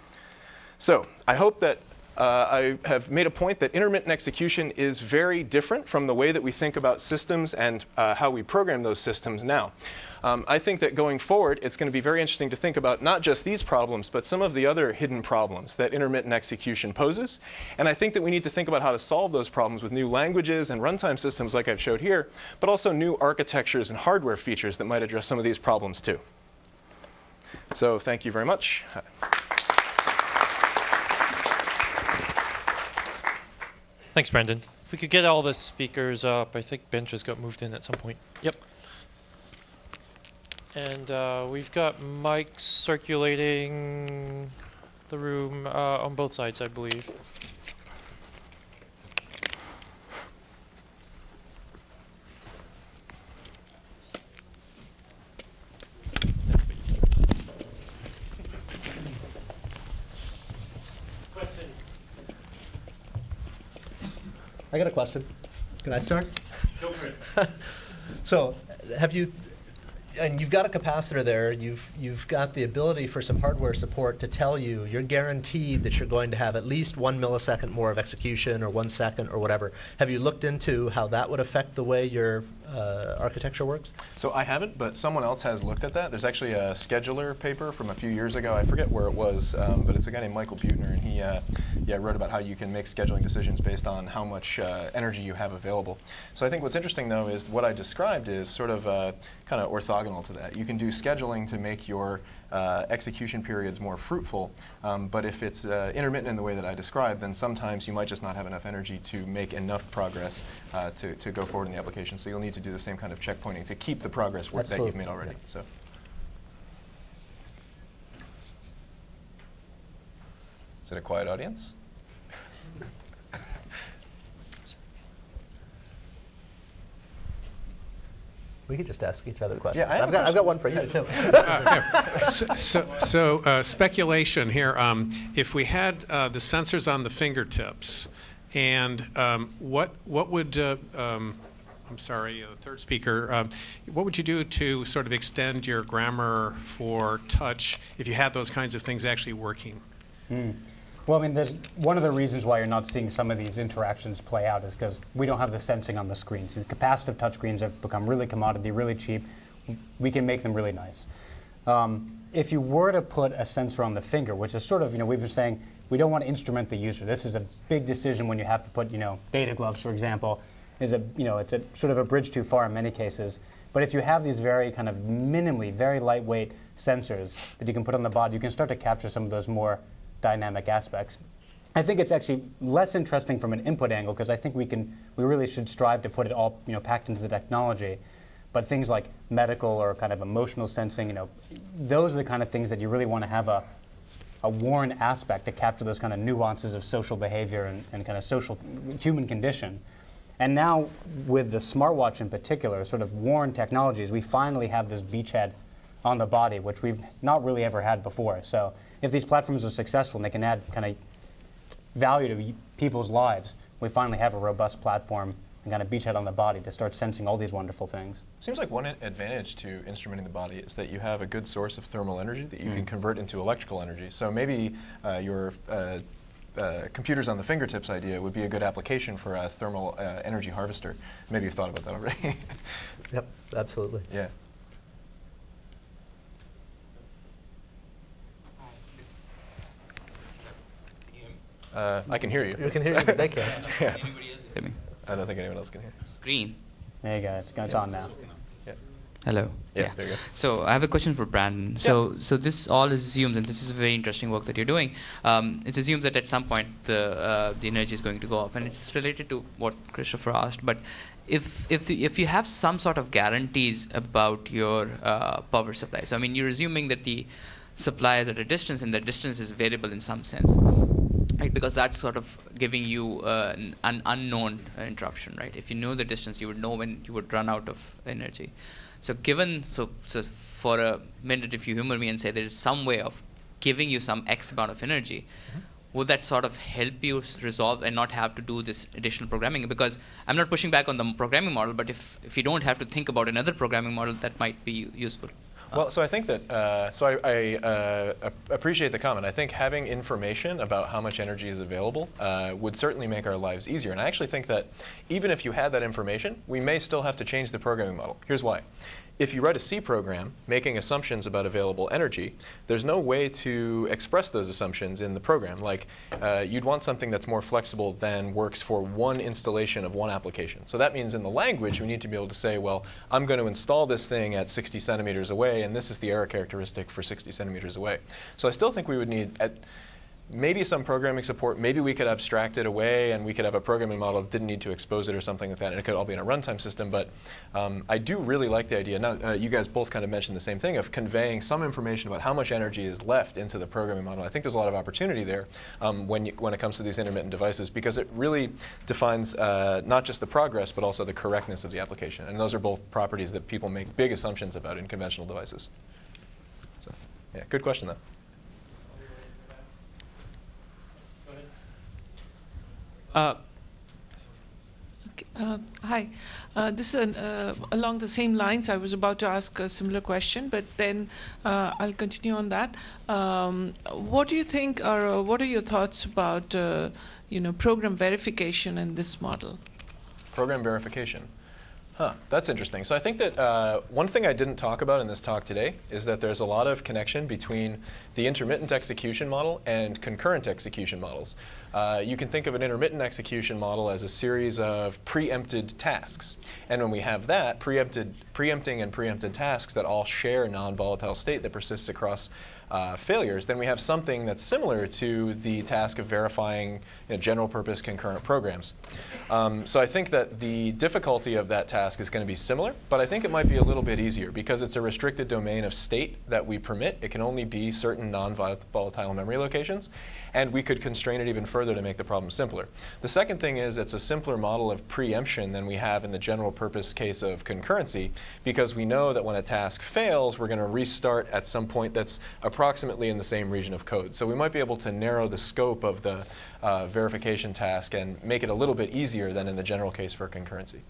So I hope that Uh, I have made a point that intermittent execution is very different from the way that we think about systems and uh, how we program those systems now. Um, I think that going forward, it's going to be very interesting to think about not just these problems, but some of the other hidden problems that intermittent execution poses. And I think that we need to think about how to solve those problems with new languages and runtime systems like I've showed here, but also new architectures and hardware features that might address some of these problems too. So thank you very much. Thanks, Brendan. If we could get all the speakers up, I think Ben just got moved in at some point. Yep. And uh, we've got mics circulating the room uh, on both sides, I believe. I got a question. Can I start? Go for it. So, have you, and you've got a capacitor there, you've, you've got the ability for some hardware support to tell you, you're guaranteed that you're going to have at least one millisecond more of execution or one second or whatever. Have you looked into how that would affect the way your uh, architecture works? So I haven't, but someone else has looked at that. There's actually a scheduler paper from a few years ago. I forget where it was, um, but it's a guy named Michael Buettner, and he uh, yeah, wrote about how you can make scheduling decisions based on how much uh, energy you have available. So I think what's interesting, though, is what I described is sort of uh, kind of orthogonal to that. You can do scheduling to make your uh, execution periods more fruitful, um, but if it's uh, intermittent in the way that I described, then sometimes you might just not have enough energy to make enough progress uh, to, to go forward in the application. So you'll need to do the same kind of checkpointing to keep the progress work that you've made already. Yeah. So. Is it a quiet audience? We could just ask each other questions. Yeah, I have I've, got, I've got one for you, too. Uh, so so, so uh, speculation here. Um, if we had uh, the sensors on the fingertips, and um, what, what would, uh, um, I'm sorry, uh, third speaker, um, what would you do to sort of extend your grammar for touch if you had those kinds of things actually working? Mm. Well, I mean, there's one of the reasons why you're not seeing some of these interactions play out is because we don't have the sensing on the screen. So capacitive touchscreens have become really commodity, really cheap. We can make them really nice. Um, if you were to put a sensor on the finger, which is sort of, you know, we've been saying we don't want to instrument the user. This is a big decision when you have to put, you know, data gloves, for example, is a, you know, it's a sort of a bridge too far in many cases. But if you have these very kind of minimally, very lightweight sensors that you can put on the body, you can start to capture some of those more dynamic aspects. I think it's actually less interesting from an input angle because I think we can, we really should strive to put it all, you know, packed into the technology. But things like medical or kind of emotional sensing, you know, those are the kind of things that you really want to have a, a worn aspect to capture those kind of nuances of social behavior and, and kind of social human condition. And now with the smartwatch in particular, sort of worn technologies, we finally have this beachhead on the body, which we've not really ever had before. So if these platforms are successful and they can add kind of value to people's lives, we finally have a robust platform and kind of beachhead on the body to start sensing all these wonderful things. Seems like one advantage to instrumenting the body is that you have a good source of thermal energy that you Mm. can convert into electrical energy. So maybe uh, your uh, uh, computers on the fingertips idea would be a good application for a thermal uh, energy harvester. Maybe you've thought about that already. Yep, absolutely. Yeah. Uh, I can hear you. You can hear me, but they can't. Yeah. Anybody else hear me? I don't think anyone else can hear. Screen. There you go. It's, it's on now. Hello. Yeah, there you go. So I have a question for Brandon. So, so this all assumes, and this is very interesting work that you're doing. Um, it assumes that at some point the uh, the energy is going to go off, and it's related to what Christopher asked. But if if the, if you have some sort of guarantees about your uh, power supply, so I mean, you're assuming that the supply is at a distance, and the distance is variable in some sense, right? Because that's sort of giving you uh, an, an unknown uh, interruption, right? If you know the distance, you would know when you would run out of energy. So given, so, so for a minute, if you humor me and say there is some way of giving you some X amount of energy, mm-hmm. would that sort of help you resolve and not have to do this additional programming? Because I'm not pushing back on the programming model, but if, if you don't have to think about another programming model, that might be useful. Well, so I think that, uh, so I, I uh, ap appreciate the comment. I think having information about how much energy is available uh, would certainly make our lives easier. And I actually think that even if you had that information, we may still have to change the programming model. Here's why. If you write a C program making assumptions about available energy, there's no way to express those assumptions in the program. Like, uh, you'd want something that's more flexible than works for one installation of one application. So that means in the language, we need to be able to say, well, I'm going to install this thing at sixty centimeters away, and this is the error characteristic for sixty centimeters away. So I still think we would need, at maybe some programming support. Maybe we could abstract it away and we could have a programming model that didn't need to expose it or something like that, and it could all be in a runtime system. But um, I do really like the idea. Now, uh, you guys both kind of mentioned the same thing of conveying some information about how much energy is left into the programming model. I think there's a lot of opportunity there um, when, you, when it comes to these intermittent devices, because it really defines uh, not just the progress, but also the correctness of the application. And those are both properties that people make big assumptions about in conventional devices. So, yeah, good question, though. Uh, okay, uh, hi. Uh, this is an, uh, along the same lines. I was about to ask a similar question, but then uh, I'll continue on that. Um, what do you think, or uh, what are your thoughts about, uh, you know, program verification in this model? Program verification. Huh, that's interesting. So I think that uh, one thing I didn't talk about in this talk today is that there's a lot of connection between the intermittent execution model and concurrent execution models. Uh, you can think of an intermittent execution model as a series of preempted tasks. And when we have that, preempted, preempting and preempted tasks that all share a non-volatile state that persists across uh, failures, then we have something that's similar to the task of verifying you know, general purpose concurrent programs. Um, so I think that the difficulty of that task is going to be similar, but I think it might be a little bit easier because it's a restricted domain of state that we permit. It can only be certain non-volatile memory locations, and we could constrain it even further to make the problem simpler. The second thing is it's a simpler model of preemption than we have in the general purpose case of concurrency, because we know that when a task fails, we're going to restart at some point that's approximately in the same region of code. So we might be able to narrow the scope of the uh, verification task and make it a little bit easier than in the general case for concurrency.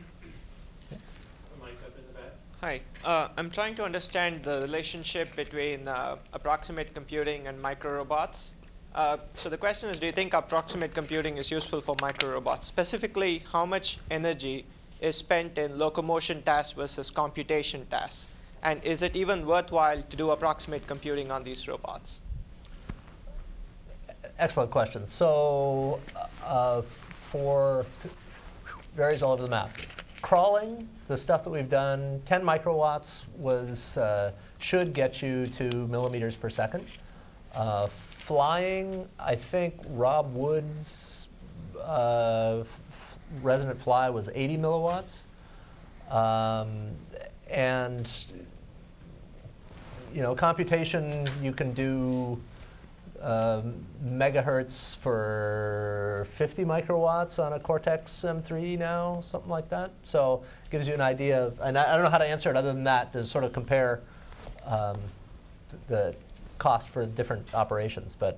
Hi, uh, I'm trying to understand the relationship between uh, approximate computing and microrobots. Uh, so the question is, do you think approximate computing is useful for microrobots? Specifically, how much energy is spent in locomotion tasks versus computation tasks? And is it even worthwhile to do approximate computing on these robots? Excellent question. So uh, for, varies all over the map. Crawling, the stuff that we've done, ten microwatts was, uh, should get you to millimeters per second. Uh, flying, I think Rob Wood's uh, resonant fly was eighty milliwatts. Um, and you know, computation, you can do um, megahertz for fifty microwatts on a Cortex M three now, something like that. So it gives you an idea of, and I, I don't know how to answer it other than that, to sort of compare um, the cost for different operations. But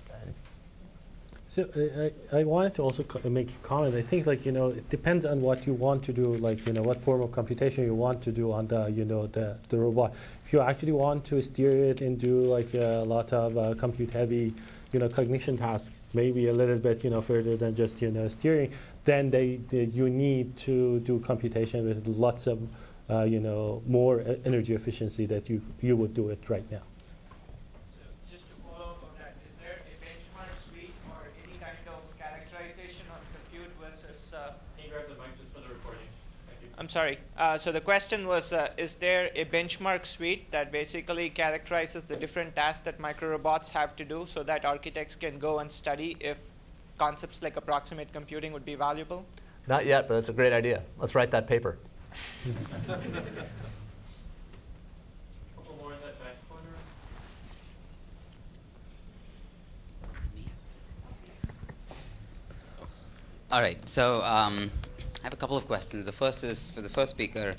So uh, I, I wanted to also co make a comment. I think, like, you know, it depends on what you want to do, like, you know, what form of computation you want to do on the, you know, the, the robot. If you actually want to steer it and do, like, a lot of uh, compute-heavy, you know, cognition tasks, maybe a little bit, you know, further than just, you know, steering, then they, they you need to do computation with lots of, uh, you know, more energy efficiency that you, you would do it right now. I'm sorry. Uh, so the question was, uh, is there a benchmark suite that basically characterizes the different tasks that microrobots have to do so that architects can go and study if concepts like approximate computing would be valuable? Not yet, but it's a great idea. Let's write that paper. Couple more in that back corner. All right. So um, I have a couple of questions. The first is for the first speaker.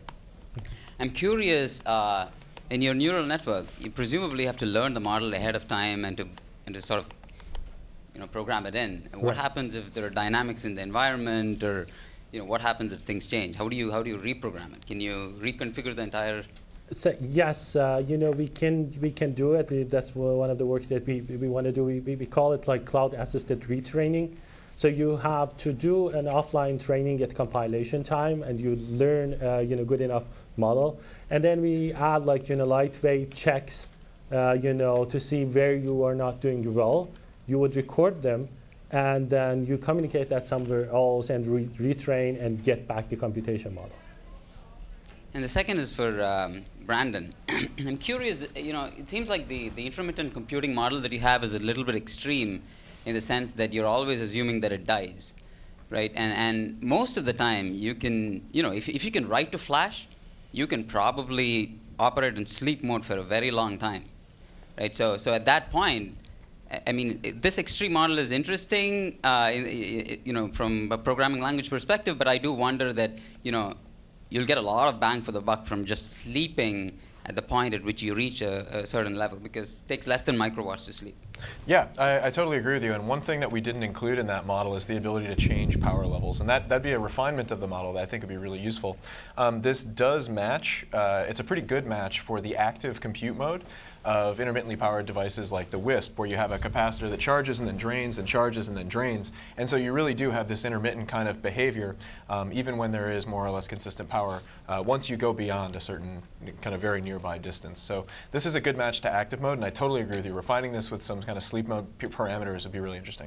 I'm curious, uh, in your neural network, you presumably have to learn the model ahead of time and to, and to sort of you know, program it in. And what Right. happens if there are dynamics in the environment, or you know, what happens if things change? How do you, how do you reprogram it? Can you reconfigure the entire? So yes, uh, you know, we can we can do it. We, that's one of the works that we, we want to do. We, we call it like cloud-assisted retraining. So you have to do an offline training at compilation time, and you learn, uh, you know, good enough model. And then we add, like, you know, lightweight checks, uh, you know, to see where you are not doing well. You would record them, and then you communicate that somewhere else and re retrain and get back the computation model. And the second is for um, Brandon. I'm curious, you know, it seems like the, the intermittent computing model that you have is a little bit extreme in the sense that you're always assuming that it dies, right? And, and most of the time, you can, you know, if, if you can write to Flash, you can probably operate in sleep mode for a very long time, right? So, so at that point, I mean, this extreme model is interesting, uh, you know, from a programming language perspective, but I do wonder that, you know, you'll get a lot of bang for the buck from just sleeping at the point at which you reach a, a certain level, because it takes less than microwatts to sleep. Yeah, I, I totally agree with you. And one thing that we didn't include in that model is the ability to change power levels. And that, that'd be a refinement of the model that I think would be really useful. Um, this does match. Uh, it's a pretty good match for the active compute mode of intermittently powered devices like the WISP, where you have a capacitor that charges and then drains and charges and then drains. And so you really do have this intermittent kind of behavior, um, even when there is more or less consistent power, uh, once you go beyond a certain kind of very nearby distance. So this is a good match to active mode, and I totally agree with you. Refining this with some kind of sleep mode parameters would be really interesting.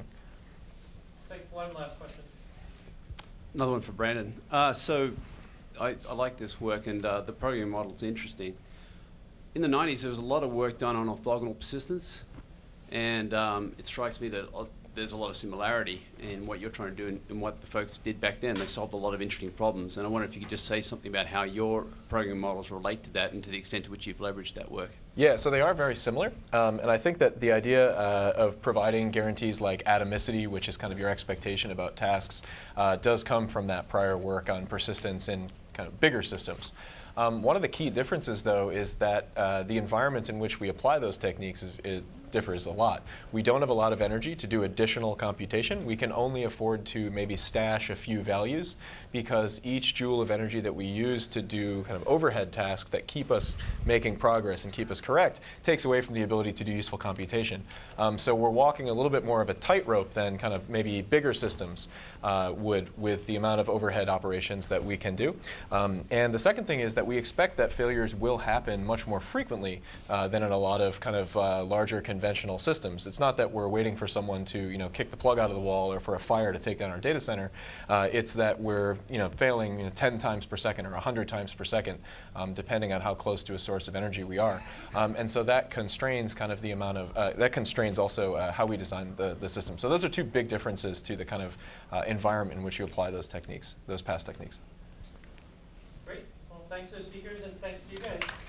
Let's take one last question. Another one for Brandon. Uh, so I, I like this work, and uh, the programming model is interesting. In the nineties, there was a lot of work done on orthogonal persistence, and um, it strikes me that uh, there's a lot of similarity in what you're trying to do and, and what the folks did back then. They solved a lot of interesting problems, and I wonder if you could just say something about how your programming models relate to that and to the extent to which you've leveraged that work. Yeah, so they are very similar, um, and I think that the idea uh, of providing guarantees like atomicity, which is kind of your expectation about tasks, uh, does come from that prior work on persistence in kind of bigger systems. Um, one of the key differences, though, is that uh, the environment in which we apply those techniques is, it differs a lot. We don't have a lot of energy to do additional computation. We can only afford to maybe stash a few values, because each joule of energy that we use to do kind of overhead tasks that keep us making progress and keep us correct takes away from the ability to do useful computation. Um, so we're walking a little bit more of a tightrope than kind of maybe bigger systems uh, would, with the amount of overhead operations that we can do. Um, and the second thing is that we expect that failures will happen much more frequently uh, than in a lot of kind of uh, larger conventional systems. It's not that we're waiting for someone to, you know, kick the plug out of the wall or for a fire to take down our data center. Uh, it's that we're, you know, failing, you know, ten times per second or one hundred times per second, um, depending on how close to a source of energy we are. Um, and so that constrains kind of the amount of, uh, that constrains also uh, how we design the, the system. So those are two big differences to the kind of uh, environment in which you apply those techniques, those past techniques. Great. Well, thanks to the speakers, and thanks to you guys.